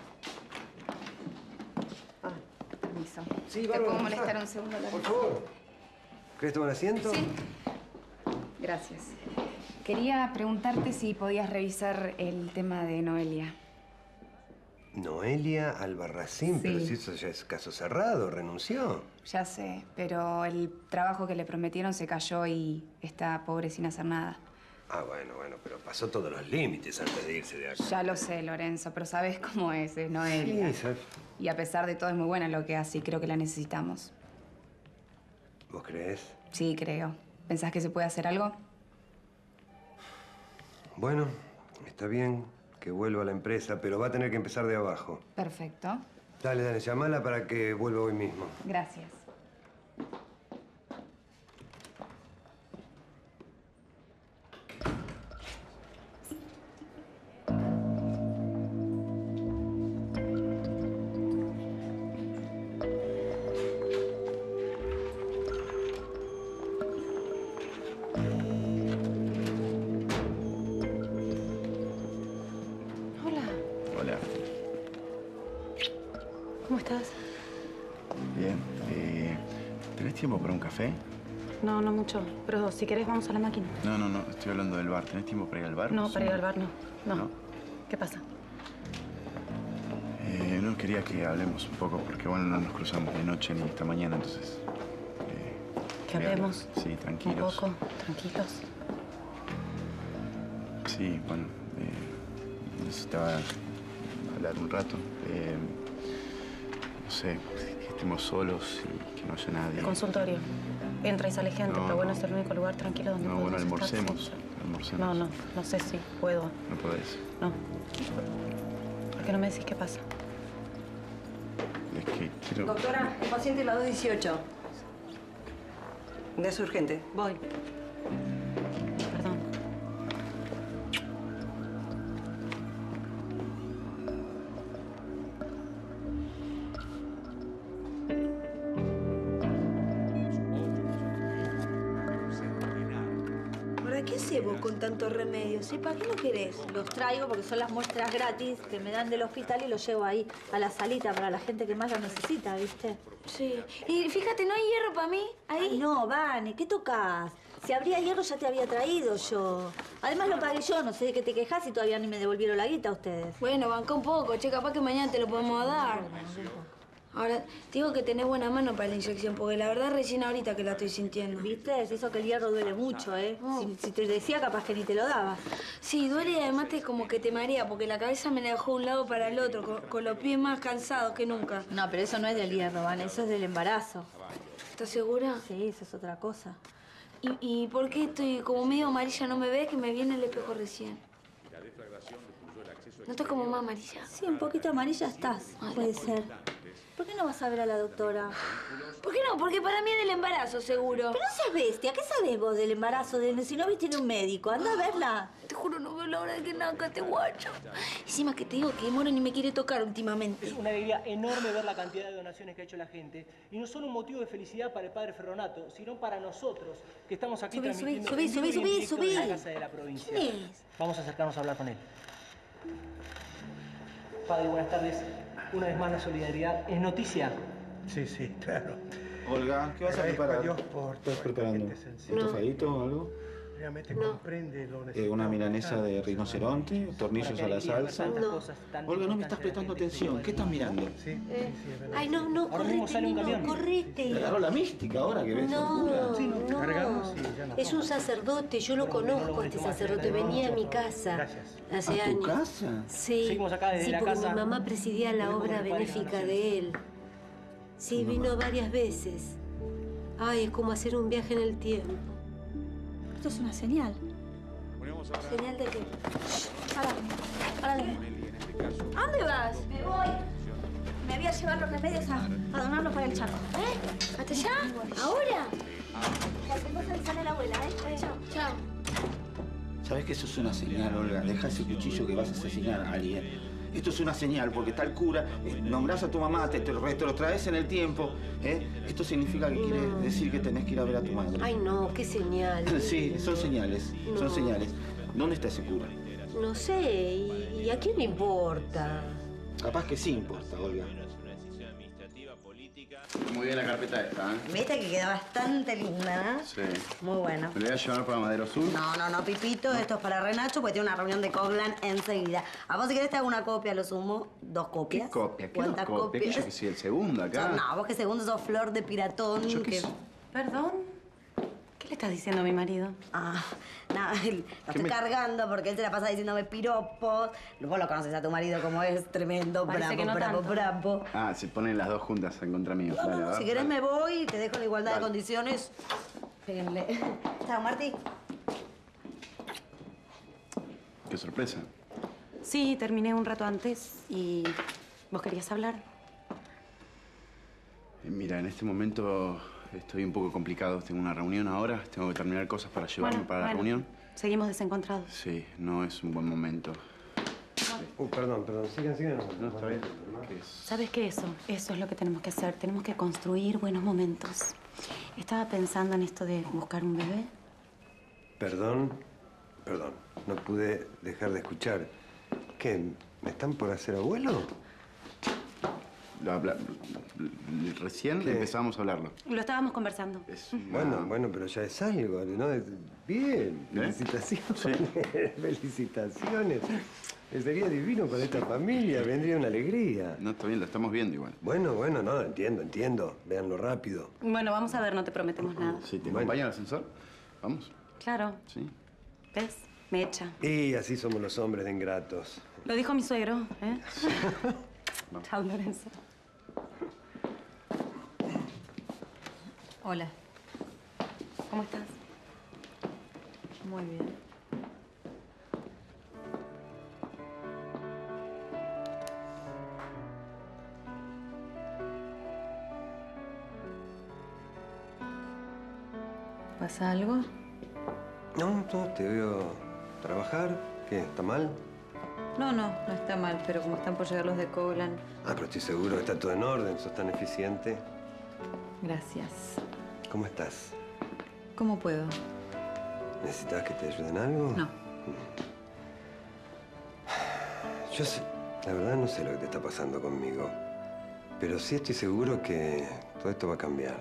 Permiso. Sí, ¿Te Bárbara, puedo molestar pasá. un segundo? Por favor. ¿Querés tomar asiento? Sí. Gracias. Quería preguntarte si podías revisar el tema de Noelia. Noelia Albarracín, pero si eso ya es caso cerrado, renunció. Ya sé, pero el trabajo que le prometieron se cayó y está pobre sin hacer nada. Ah, bueno, pero pasó todos los límites antes de irse de acá. Ya lo sé, Lorenzo, pero sabes cómo es Noelia. Sí, ¿sabes? Y a pesar de todo es muy buena en lo que hace y creo que la necesitamos. ¿Vos creés? Sí, creo. ¿Pensás que se puede hacer algo? Bueno, está bien que vuelva a la empresa, pero va a tener que empezar de abajo. Perfecto. Dale, llamala para que vuelva hoy mismo. Gracias. Hola. ¿Cómo estás? Bien. ¿Tenés tiempo para un café? No mucho. Pero si querés vamos a la máquina. No. Estoy hablando del bar. ¿Tenés tiempo para ir al bar? No, para ir al bar no. No. ¿No? ¿Qué pasa? No quería que hablemos un poco porque, bueno, no nos cruzamos de noche ni esta mañana, entonces... Que hablemos. Sí, tranquilos. Un poco. Tranquilos. Sí, bueno, necesitaba hablar un rato. No sé, que estemos solos y que no haya nadie. El consultorio. Entra y sale gente, No, pero bueno, no. es el único lugar tranquilo donde No, podemos bueno, estar. almorcemos. No sé si puedo. No podés. No. ¿Por qué no me decís qué pasa? Es que quiero... Doctora, el paciente la 218. Es urgente. Voy. Perdón. haces vos con tantos remedios? ¿Para qué lo querés? Los traigo porque son las muestras gratis que me dan del hospital y los llevo ahí a la salita para la gente que más lo necesita, ¿viste? Sí. Y fíjate, ¿no hay hierro para mí? Ahí. Ay, no, Vane, ¿qué tocas? Si habría hierro ya te había traído yo. Además lo pagué yo, no sé de qué te quejas y todavía ni me devolvieron la guita a ustedes. Bueno, banca un poco, che, capaz que mañana te lo podemos dar. Ahora, te digo que tenés buena mano para la inyección, porque la verdad recién ahorita que la estoy sintiendo. ¿Viste? Es eso que el hierro duele mucho, ¿eh? Si te decía, capaz que ni te lo daba. Sí, duele y además como que te marea, porque la cabeza me la dejó de un lado para el otro, con los pies más cansados que nunca. No, pero eso no es del hierro, Vane, eso es del embarazo. ¿Estás segura? Sí, eso es otra cosa. ¿Y por qué estoy como medio amarilla? ¿No me ves? Que me viene el espejo recién. ¿No estás como más amarilla? Sí, un poquito amarilla estás, puede ser. ¿Por qué no vas a ver a la doctora? ¿Por qué no? Porque para mí es del embarazo, seguro. Pero no seas bestia. ¿Qué sabés vos del embarazo? Si no tiene un médico. Anda a verla. Te juro, no veo la hora de que nazca este guacho. Encima que te digo que Moro ni me quiere tocar últimamente. Es una alegría enorme ver la cantidad de donaciones que ha hecho la gente. Y no solo un motivo de felicidad para el padre Ferronato, sino para nosotros, que estamos aquí transmitiendo subí, en vivo y en directo subí. desde la Casa de la Provincia. ¿Quién es? Vamos a acercarnos a hablar con él. Padre, buenas tardes. Una vez más la solidaridad es noticia. Sí, sí, claro. Olga, ¿qué vas a preparar? Dios por ¿Estás preparando? ¿Un estofadito o algo? Realmente comprende lo necesario. ¿Una milanesa de rinoceronte? ¿Tornillos a la salsa? Olga, no me estás prestando atención. ¿Qué estás mirando? Ay, no, correte. Le agarró la mística ahora que ves. No. Es un sacerdote, yo lo conozco, este sacerdote. Venía a mi casa hace años. ¿A tu casa? Sí, Seguimos acá desde sí, la porque casa. mi mamá presidía la obra benéfica de él. Sí, vino varias veces. Ay, es como hacer un viaje en el tiempo. Esto es una señal. ¿Señal de qué? Para. ¿A dónde vas? Me voy. Me voy a llevar los remedios a donarlos para el charco. ¿Hasta allá? ¿Ahora? Después avisale a la abuela, Chao. ¿Sabes que eso es una señal, Olga? Deja ese cuchillo que vas a asesinar a alguien. Esto es una señal, porque tal cura, nombrás a tu mamá, te lo traes en el tiempo. Esto significa que quiere decir que tenés que ir a ver a tu madre. Ay, no, qué señal. Sí, son señales, son señales. ¿Dónde está ese cura? No sé, ¿y a quién le importa? Capaz que sí importa, Olga. Muy bien la carpeta esta, ¿eh? Viste que queda bastante linda, ¿eh? Sí. Muy bueno. ¿Me lo voy a llevar para Madero Sur? No, Pipito, esto es para Renacho, porque tiene una reunión de Coglan enseguida. A vos si querés te hago una copia, lo sumo. 2 copias. ¿Qué copia? ¿Qué ¿Cuántas dos copias? copias? Que yo que soy el segundo acá. No, vos que segundo sos flor de piratón. Yo qué que... sé. ¿Perdón? ¿Qué le estás diciendo a mi marido? Nada, lo estoy cargando porque él se la pasa diciéndome piropos. Vos lo conoces a tu marido como es, tremendo, Parece que no bravo. Ah, se ponen las dos juntas en contra mío. Dale, a ver, Si querés dale. me voy, te dejo en igualdad Dale. de condiciones. Péguenle. Chao, Marti. Qué sorpresa. Sí, terminé un rato antes y... ¿Vos querías hablar? Mira, en este momento estoy un poco complicado. Tengo una reunión ahora. Tengo que terminar cosas para llevarme para la reunión. Seguimos desencontrados. Sí, no es un buen momento. Perdón. Sigan. No, está bien. ¿Sabes qué? Eso es lo que tenemos que hacer. Tenemos que construir buenos momentos. Estaba pensando en esto de buscar un bebé. Perdón. No pude dejar de escuchar. ¿Qué? ¿Me están por hacer abuelo? Recién empezamos a hablarlo. Lo estábamos conversando. Bueno, pero ya es algo, ¿no? Bien. Felicitaciones. Felicitaciones. Sería divino con esta familia. Vendría una alegría. No, está bien, lo estamos viendo igual. Bueno, no, entiendo. Véanlo rápido. Bueno, vamos a ver, no te prometemos nada. Sí, ¿te acompaña al ascensor? ¿Vamos? Claro. Sí. ¿Ves? Me echa. Y así somos los hombres de ingratos. Lo dijo mi suegro, ¿eh? Chao, Lorenzo. Hola. ¿Cómo estás? Muy bien. ¿Pasa algo? No, te veo trabajar. ¿Qué? ¿Está mal? No está mal, pero como están por llegar los de Coglan. Pero estoy seguro que está todo en orden. Sos tan eficiente. Gracias. ¿Cómo estás? ¿Cómo puedo? ¿Necesitas que te ayude en algo? No. Yo sé, la verdad no sé lo que te está pasando conmigo. Pero sí estoy seguro que todo esto va a cambiar.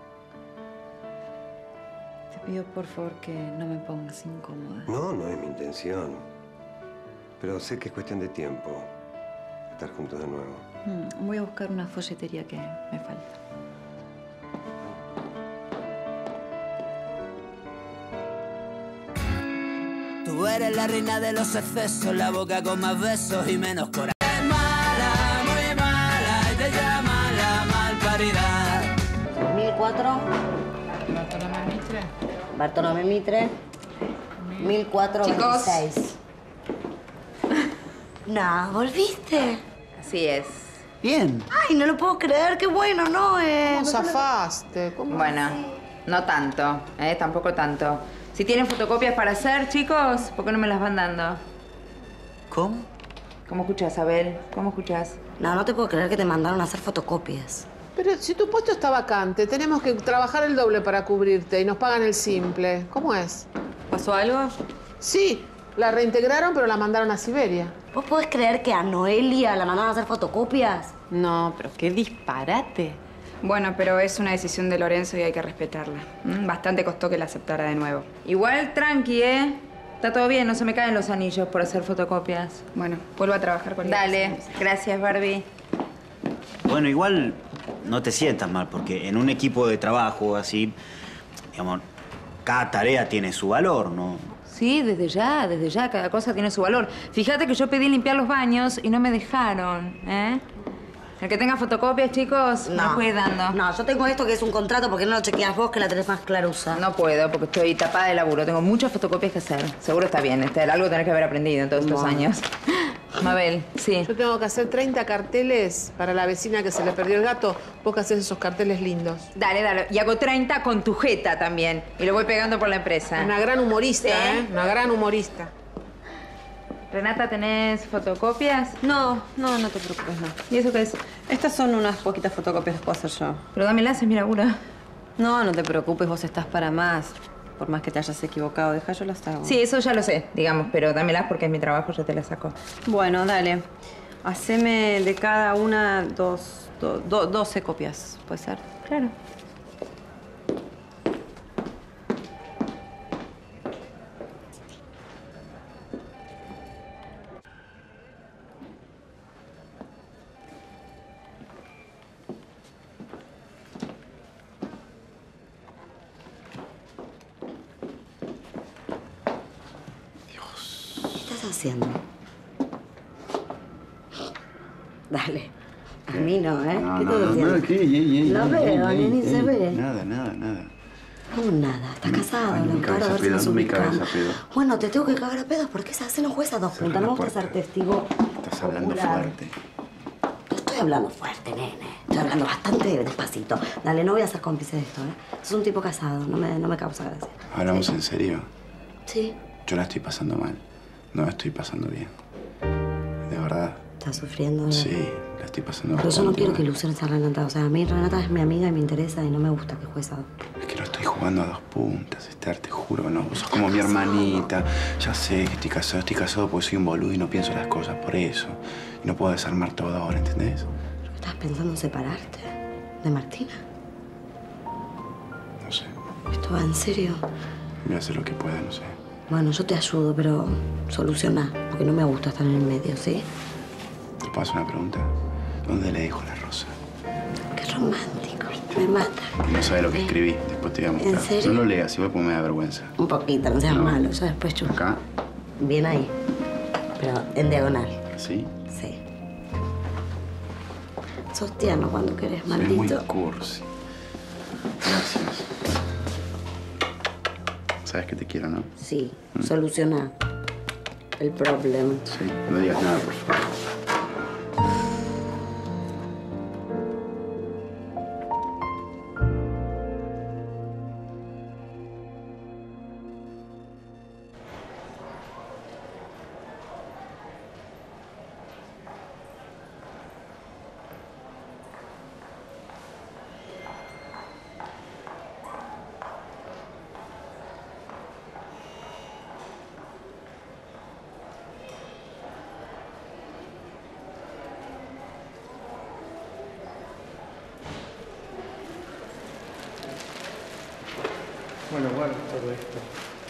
Te pido por favor que no me pongas incómoda. No, no es mi intención. Pero sé que es cuestión de tiempo estar juntos de nuevo. Voy a buscar una folletería que me falta. Tú eres la reina de los excesos, la boca con más besos y menos corazón. Es mala, muy mala, y te llama la malparidad. 1004. Bartolomé Mitre. Bartolomé Mitre. 1426. No, ¿volviste? Así es. Bien. Ay, no lo puedo creer, qué bueno, ¿no? ¿Cómo zafaste? ¿Cómo? Bueno, no tanto, tampoco tanto. Si tienen fotocopias para hacer, chicos, ¿por qué no me las van dando? ¿Cómo? ¿Cómo escuchás, Abel? ¿Cómo escuchás? No, no te puedo creer que te mandaron a hacer fotocopias. Pero si tu puesto está vacante, tenemos que trabajar el doble para cubrirte y nos pagan el simple. ¿Cómo es? ¿Pasó algo? Sí, la reintegraron, pero la mandaron a Siberia. ¿Vos podés creer que a Noelia la mandaron a hacer fotocopias? No, pero qué disparate. Bueno, pero es una decisión de Lorenzo y hay que respetarla. Bastante costó que la aceptara de nuevo. Igual, tranqui, Está todo bien, no se me caen los anillos por hacer fotocopias. Bueno, vuelvo a trabajar con ella. Dale, gracias, Barbie. Bueno, igual no te sientas mal, porque en un equipo de trabajo así, digamos, cada tarea tiene su valor, ¿no? Sí, desde ya, cada cosa tiene su valor. Fíjate que yo pedí limpiar los baños y no me dejaron, El que tenga fotocopias, chicos, no puede dando. No, yo tengo esto que es un contrato, porque no lo chequeas vos, que la tenés más clarusa. No puedo, porque estoy tapada de laburo. Tengo muchas fotocopias que hacer. Seguro está bien, algo tenés que haber aprendido en todos estos años. Mabel, sí. Yo tengo que hacer 30 carteles para la vecina que se le perdió el gato. Vos que haces esos carteles lindos. Dale. Y hago 30 con tu jeta también. Y lo voy pegando por la empresa. Una gran humorista, Una gran humorista. Renata, ¿tenés fotocopias? No te preocupes, no. ¿Y eso qué es? Estas son unas poquitas fotocopias que puedo hacer yo. Pero dámelas, es mi laburo. No te preocupes, vos estás para más. Por más que te hayas equivocado, deja, yo las hago. Sí, eso ya lo sé, digamos, pero dámelas porque es mi trabajo, yo te las saco. Bueno, dale. Haceme de cada una 12 copias, ¿puede ser? Claro. ¿Qué estás haciendo? Dale. A mí no, ¿eh? ¿Qué estás haciendo? ¿Qué? No veo, ni se ve. Nada. ¿Cómo nada? ¿Estás casado? Ay, no me cagues a pedo, no me cagues a pedo. Bueno, te tengo que cagar a pedos porque esa cena jueza dos puntas. No me gusta ser testigo. Estás hablando fuerte. No estoy hablando fuerte, nene. Estoy hablando bastante despacito. Dale, no voy a ser cómplice de esto, ¿eh? Sos un tipo casado, no me causa gracia. ¿Hablamos en serio? Sí. Yo la estoy pasando mal. No la estoy pasando bien. De verdad. ¿Estás sufriendo? ¿No? Sí, la estoy pasando Pero yo no bastante quiero mal. que Lucero sea Renata. O sea, a mí Renata es mi amiga y me interesa y no me gusta que jueza. Es que lo estoy jugando a dos puntas, Esther, te juro, no. Vos sos como mi hermanita. Ya sé que estoy casado porque soy un boludo y no pienso las cosas por eso. Y no puedo desarmar todo ahora, ¿entendés? ¿Estás pensando en separarte de Martina? No sé. ¿Esto va en serio? Voy a hacer lo que pueda, no sé. Bueno, yo te ayudo, pero soluciona. Porque no me gusta estar en el medio, ¿sí? ¿Te puedo hacer una pregunta? ¿Dónde le dejo la rosa? Qué romántico. Me mata. No sabe lo que escribí. Después te voy a mostrar. ¿En serio? No lo leas, igual porque me da vergüenza. Un poquito, no seas malo. Yo después chupo. ¿Acá? Bien ahí. Pero en diagonal. ¿Sí? Sí. Sos tierno cuando querés, Soy muy maldito. cursi. Gracias. Sabes que te quiero, ¿no? Sí. Soluciona el problema. Sí. No digas nada, por favor. Bueno, guarda todo esto.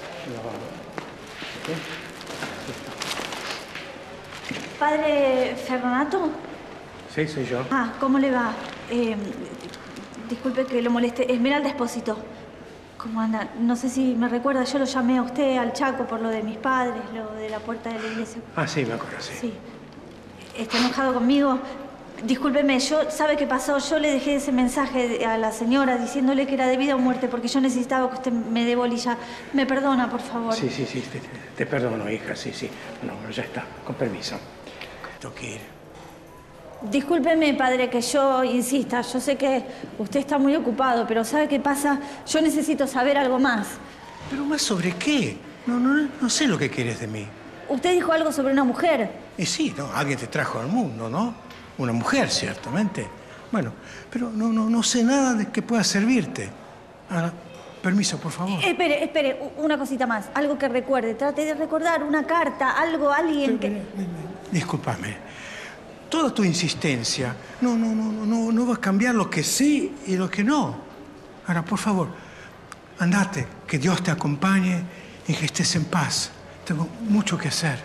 ¿Padre Ferronato? Sí, soy yo. Ah, ¿cómo le va? Disculpe que lo moleste. Esmeralda Espósito. ¿Cómo anda? No sé si me recuerda, yo lo llamé a usted, al Chaco, por lo de mis padres, lo de la puerta de la iglesia. Ah, sí, me acuerdo, sí. Sí. Está enojado conmigo. Discúlpeme, ¿sabe qué pasó? Yo le dejé ese mensaje a la señora diciéndole que era de vida o muerte porque yo necesitaba que usted me dé bolilla. ¿Me perdona, por favor? Sí, te perdono, hija, sí. No, ya está, con permiso. Tengo que ir. Discúlpeme, padre, que yo insista. Yo sé que usted está muy ocupado, pero ¿sabe qué pasa? Yo necesito saber algo más. ¿Pero más sobre qué? No sé lo que quieres de mí. Usted dijo algo sobre una mujer. Sí, ¿no? Alguien te trajo al mundo, ¿no? Una mujer, ciertamente. Bueno, pero no sé nada de que pueda servirte. Ahora, permiso, por favor. Espere, una cosita más. Algo que recuerde. Trate de recordar una carta, algo, alguien que... Discúlpame. Toda tu insistencia no va a cambiar lo que sí y lo que no. Ahora, por favor, andate. Que Dios te acompañe y que estés en paz. Tengo mucho que hacer.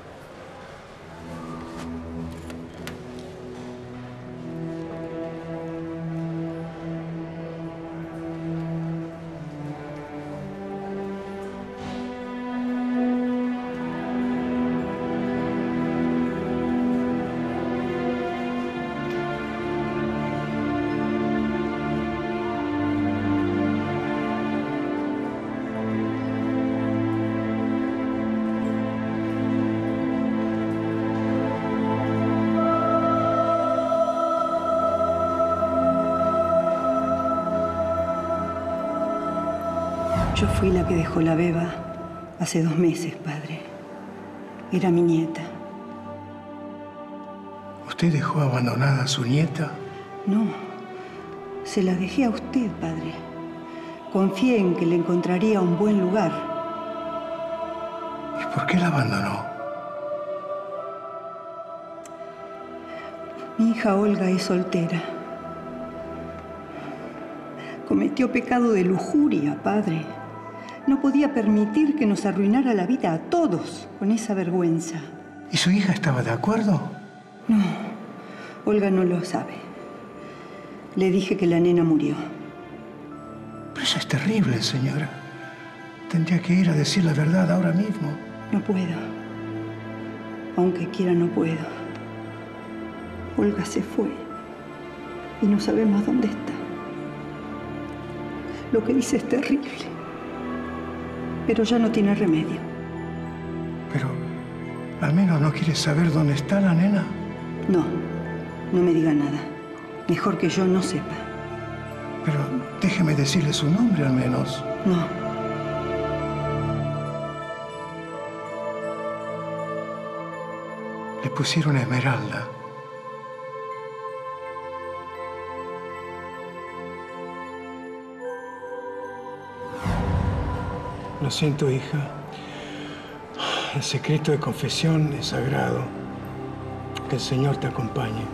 Yo fui la que dejó la beba hace 2 meses, padre. Era mi nieta. ¿Usted dejó abandonada a su nieta? No, se la dejé a usted, padre. Confié en que le encontraría un buen lugar. ¿Y por qué la abandonó? Mi hija Olga es soltera. Cometió pecado de lujuria, padre. No podía permitir que nos arruinara la vida a todos con esa vergüenza. ¿Y su hija estaba de acuerdo? No, Olga no lo sabe. Le dije que la nena murió. Pero eso es terrible, señora. Tendría que ir a decir la verdad ahora mismo. No puedo. Aunque quiera, no puedo. Olga se fue y no sabemos dónde está. Lo que dice es terrible. Pero ya no tiene remedio. Pero, al menos no quiere saber dónde está la nena. No me diga nada. Mejor que yo no sepa. Pero déjeme decirle su nombre al menos. No. Le pusieron Esmeralda. Lo siento, hija. El secreto de confesión es sagrado. Que el Señor te acompañe.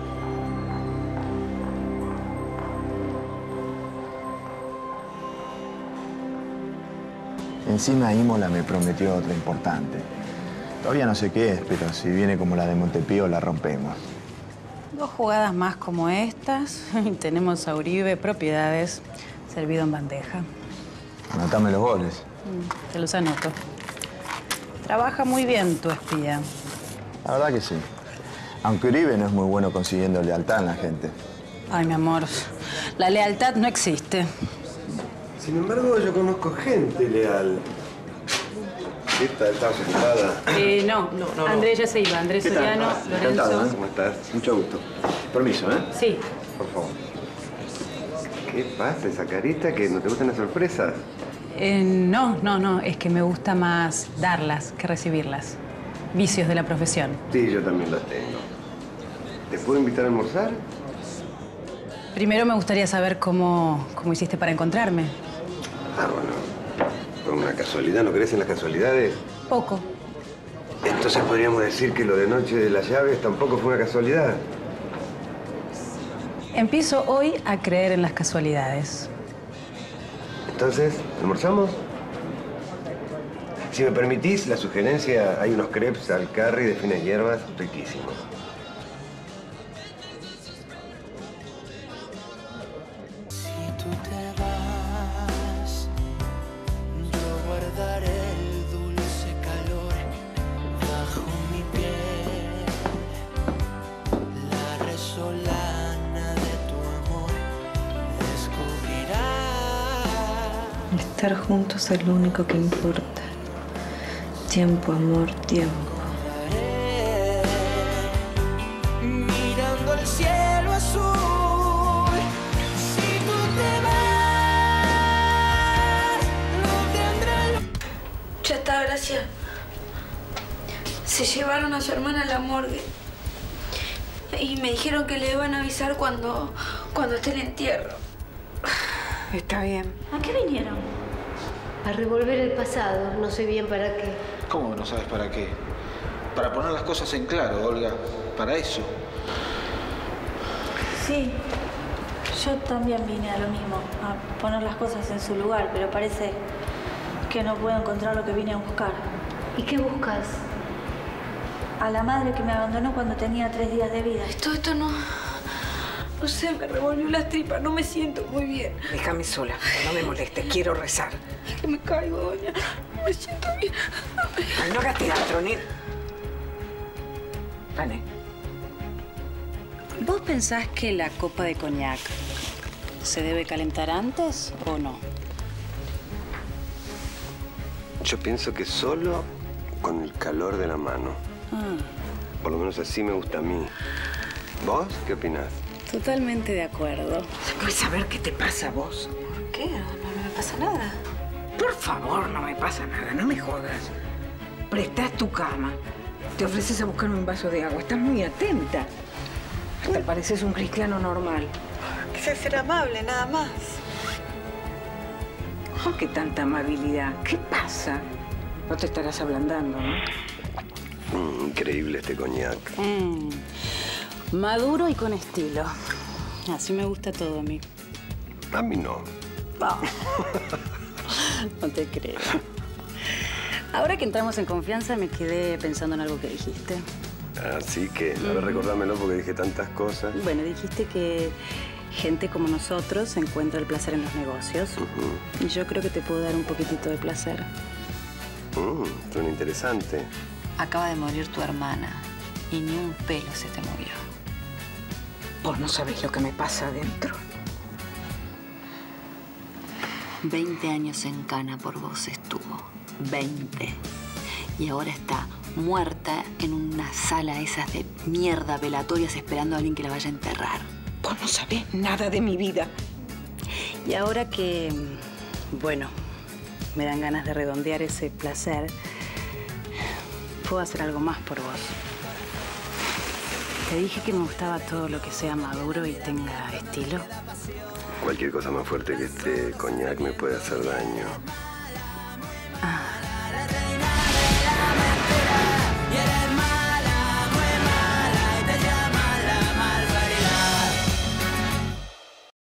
Encima Imola me prometió otra importante. Todavía no sé qué es, pero si viene como la de Montepío, la rompemos. 2 jugadas más como estas y tenemos a Uribe propiedades servido en bandeja. Anotame los goles. Te los anoto. Trabaja muy bien tu espía. La verdad que sí. Aunque Uribe no es muy bueno consiguiendo lealtad en la gente. Ay, mi amor, la lealtad no existe. Sin embargo, yo conozco gente leal. ¿Estás ocupada? No. Andrés ya se iba. Andrés Soriano, Lorenzo. ¿Cómo estás? Mucho gusto. Permiso, ¿eh? Sí. Por favor. ¿Qué pasa? ¿Esa carita que no te gustan las sorpresas? No. Es que me gusta más darlas que recibirlas. Vicios de la profesión. Sí, yo también los tengo. ¿Te puedo invitar a almorzar? Primero me gustaría saber cómo hiciste para encontrarme. Bueno, por una casualidad. ¿No crees en las casualidades? Poco. Entonces podríamos decir que lo de Noche de las Llaves tampoco fue una casualidad. Empiezo hoy a creer en las casualidades. Entonces, ¿almorzamos? Si me permitís la sugerencia, hay unos crepes al curry de finas hierbas riquísimos. Si tú te vas, yo guardaré el dulce calor bajo mi piel, la resolana de tu amor descubrirá. Estar juntos es lo único que importa. Tiempo, amor, tiempo. Mirando el cielo azul, si tú te vas, no tendré. Ya está, Gracia. Se llevaron a su hermana a la morgue. Y me dijeron que le iban a avisar cuando esté el entierro. Está bien. ¿A qué vinieron? A revolver el pasado, no sé bien para qué. ¿Cómo no sabes para qué? Para poner las cosas en claro, Olga. Para eso. Sí, yo también vine a lo mismo, a poner las cosas en su lugar, pero parece que no puedo encontrar lo que vine a buscar. ¿Y qué buscas? A la madre que me abandonó cuando tenía 3 días de vida. Todo esto no sé, me revolvió las tripas, no me siento muy bien. Déjame sola, no me molestes, quiero rezar. Es que me caigo, doña. No me siento bien. Ay, no hagas teatro, ni... Vale. ¿Vos pensás que la copa de coñac se debe calentar antes o no? Yo pienso que solo con el calor de la mano. Por lo menos así me gusta a mí. ¿Vos qué opinás? Totalmente de acuerdo. ¿Se puede saber qué te pasa a vos? ¿Por qué? No me pasa nada. Por favor, no me pasa nada, no me jodas. Prestás tu cama, te ofreces a buscarme un vaso de agua, estás muy atenta. Hasta pareces un cristiano normal. Quise ser amable, nada más. Oh, qué tanta amabilidad. ¿Qué pasa? No te estarás ablandando, ¿no? Increíble este coñac. Maduro y con estilo. Así me gusta todo a mí. A mí no. No te creo. Ahora que entramos en confianza, me quedé pensando en algo que dijiste. Así que, a ver, recordámelo porque dije tantas cosas. Bueno, dijiste que gente como nosotros encuentra el placer en los negocios. Y yo creo que te puedo dar un poquitito de placer. Suena interesante. Acaba de morir tu hermana y ni un pelo se te movió. Vos no sabés lo que me pasa adentro. 20 años en cana por vos estuvo. 20. Y ahora está muerta en una sala esas de mierda velatorias esperando a alguien que la vaya a enterrar. Vos no sabés nada de mi vida. Y ahora que, bueno, me dan ganas de redondear ese placer, puedo hacer algo más por vos. Te dije que me gustaba todo lo que sea maduro y tenga estilo. Cualquier cosa más fuerte que este coñac me puede hacer daño.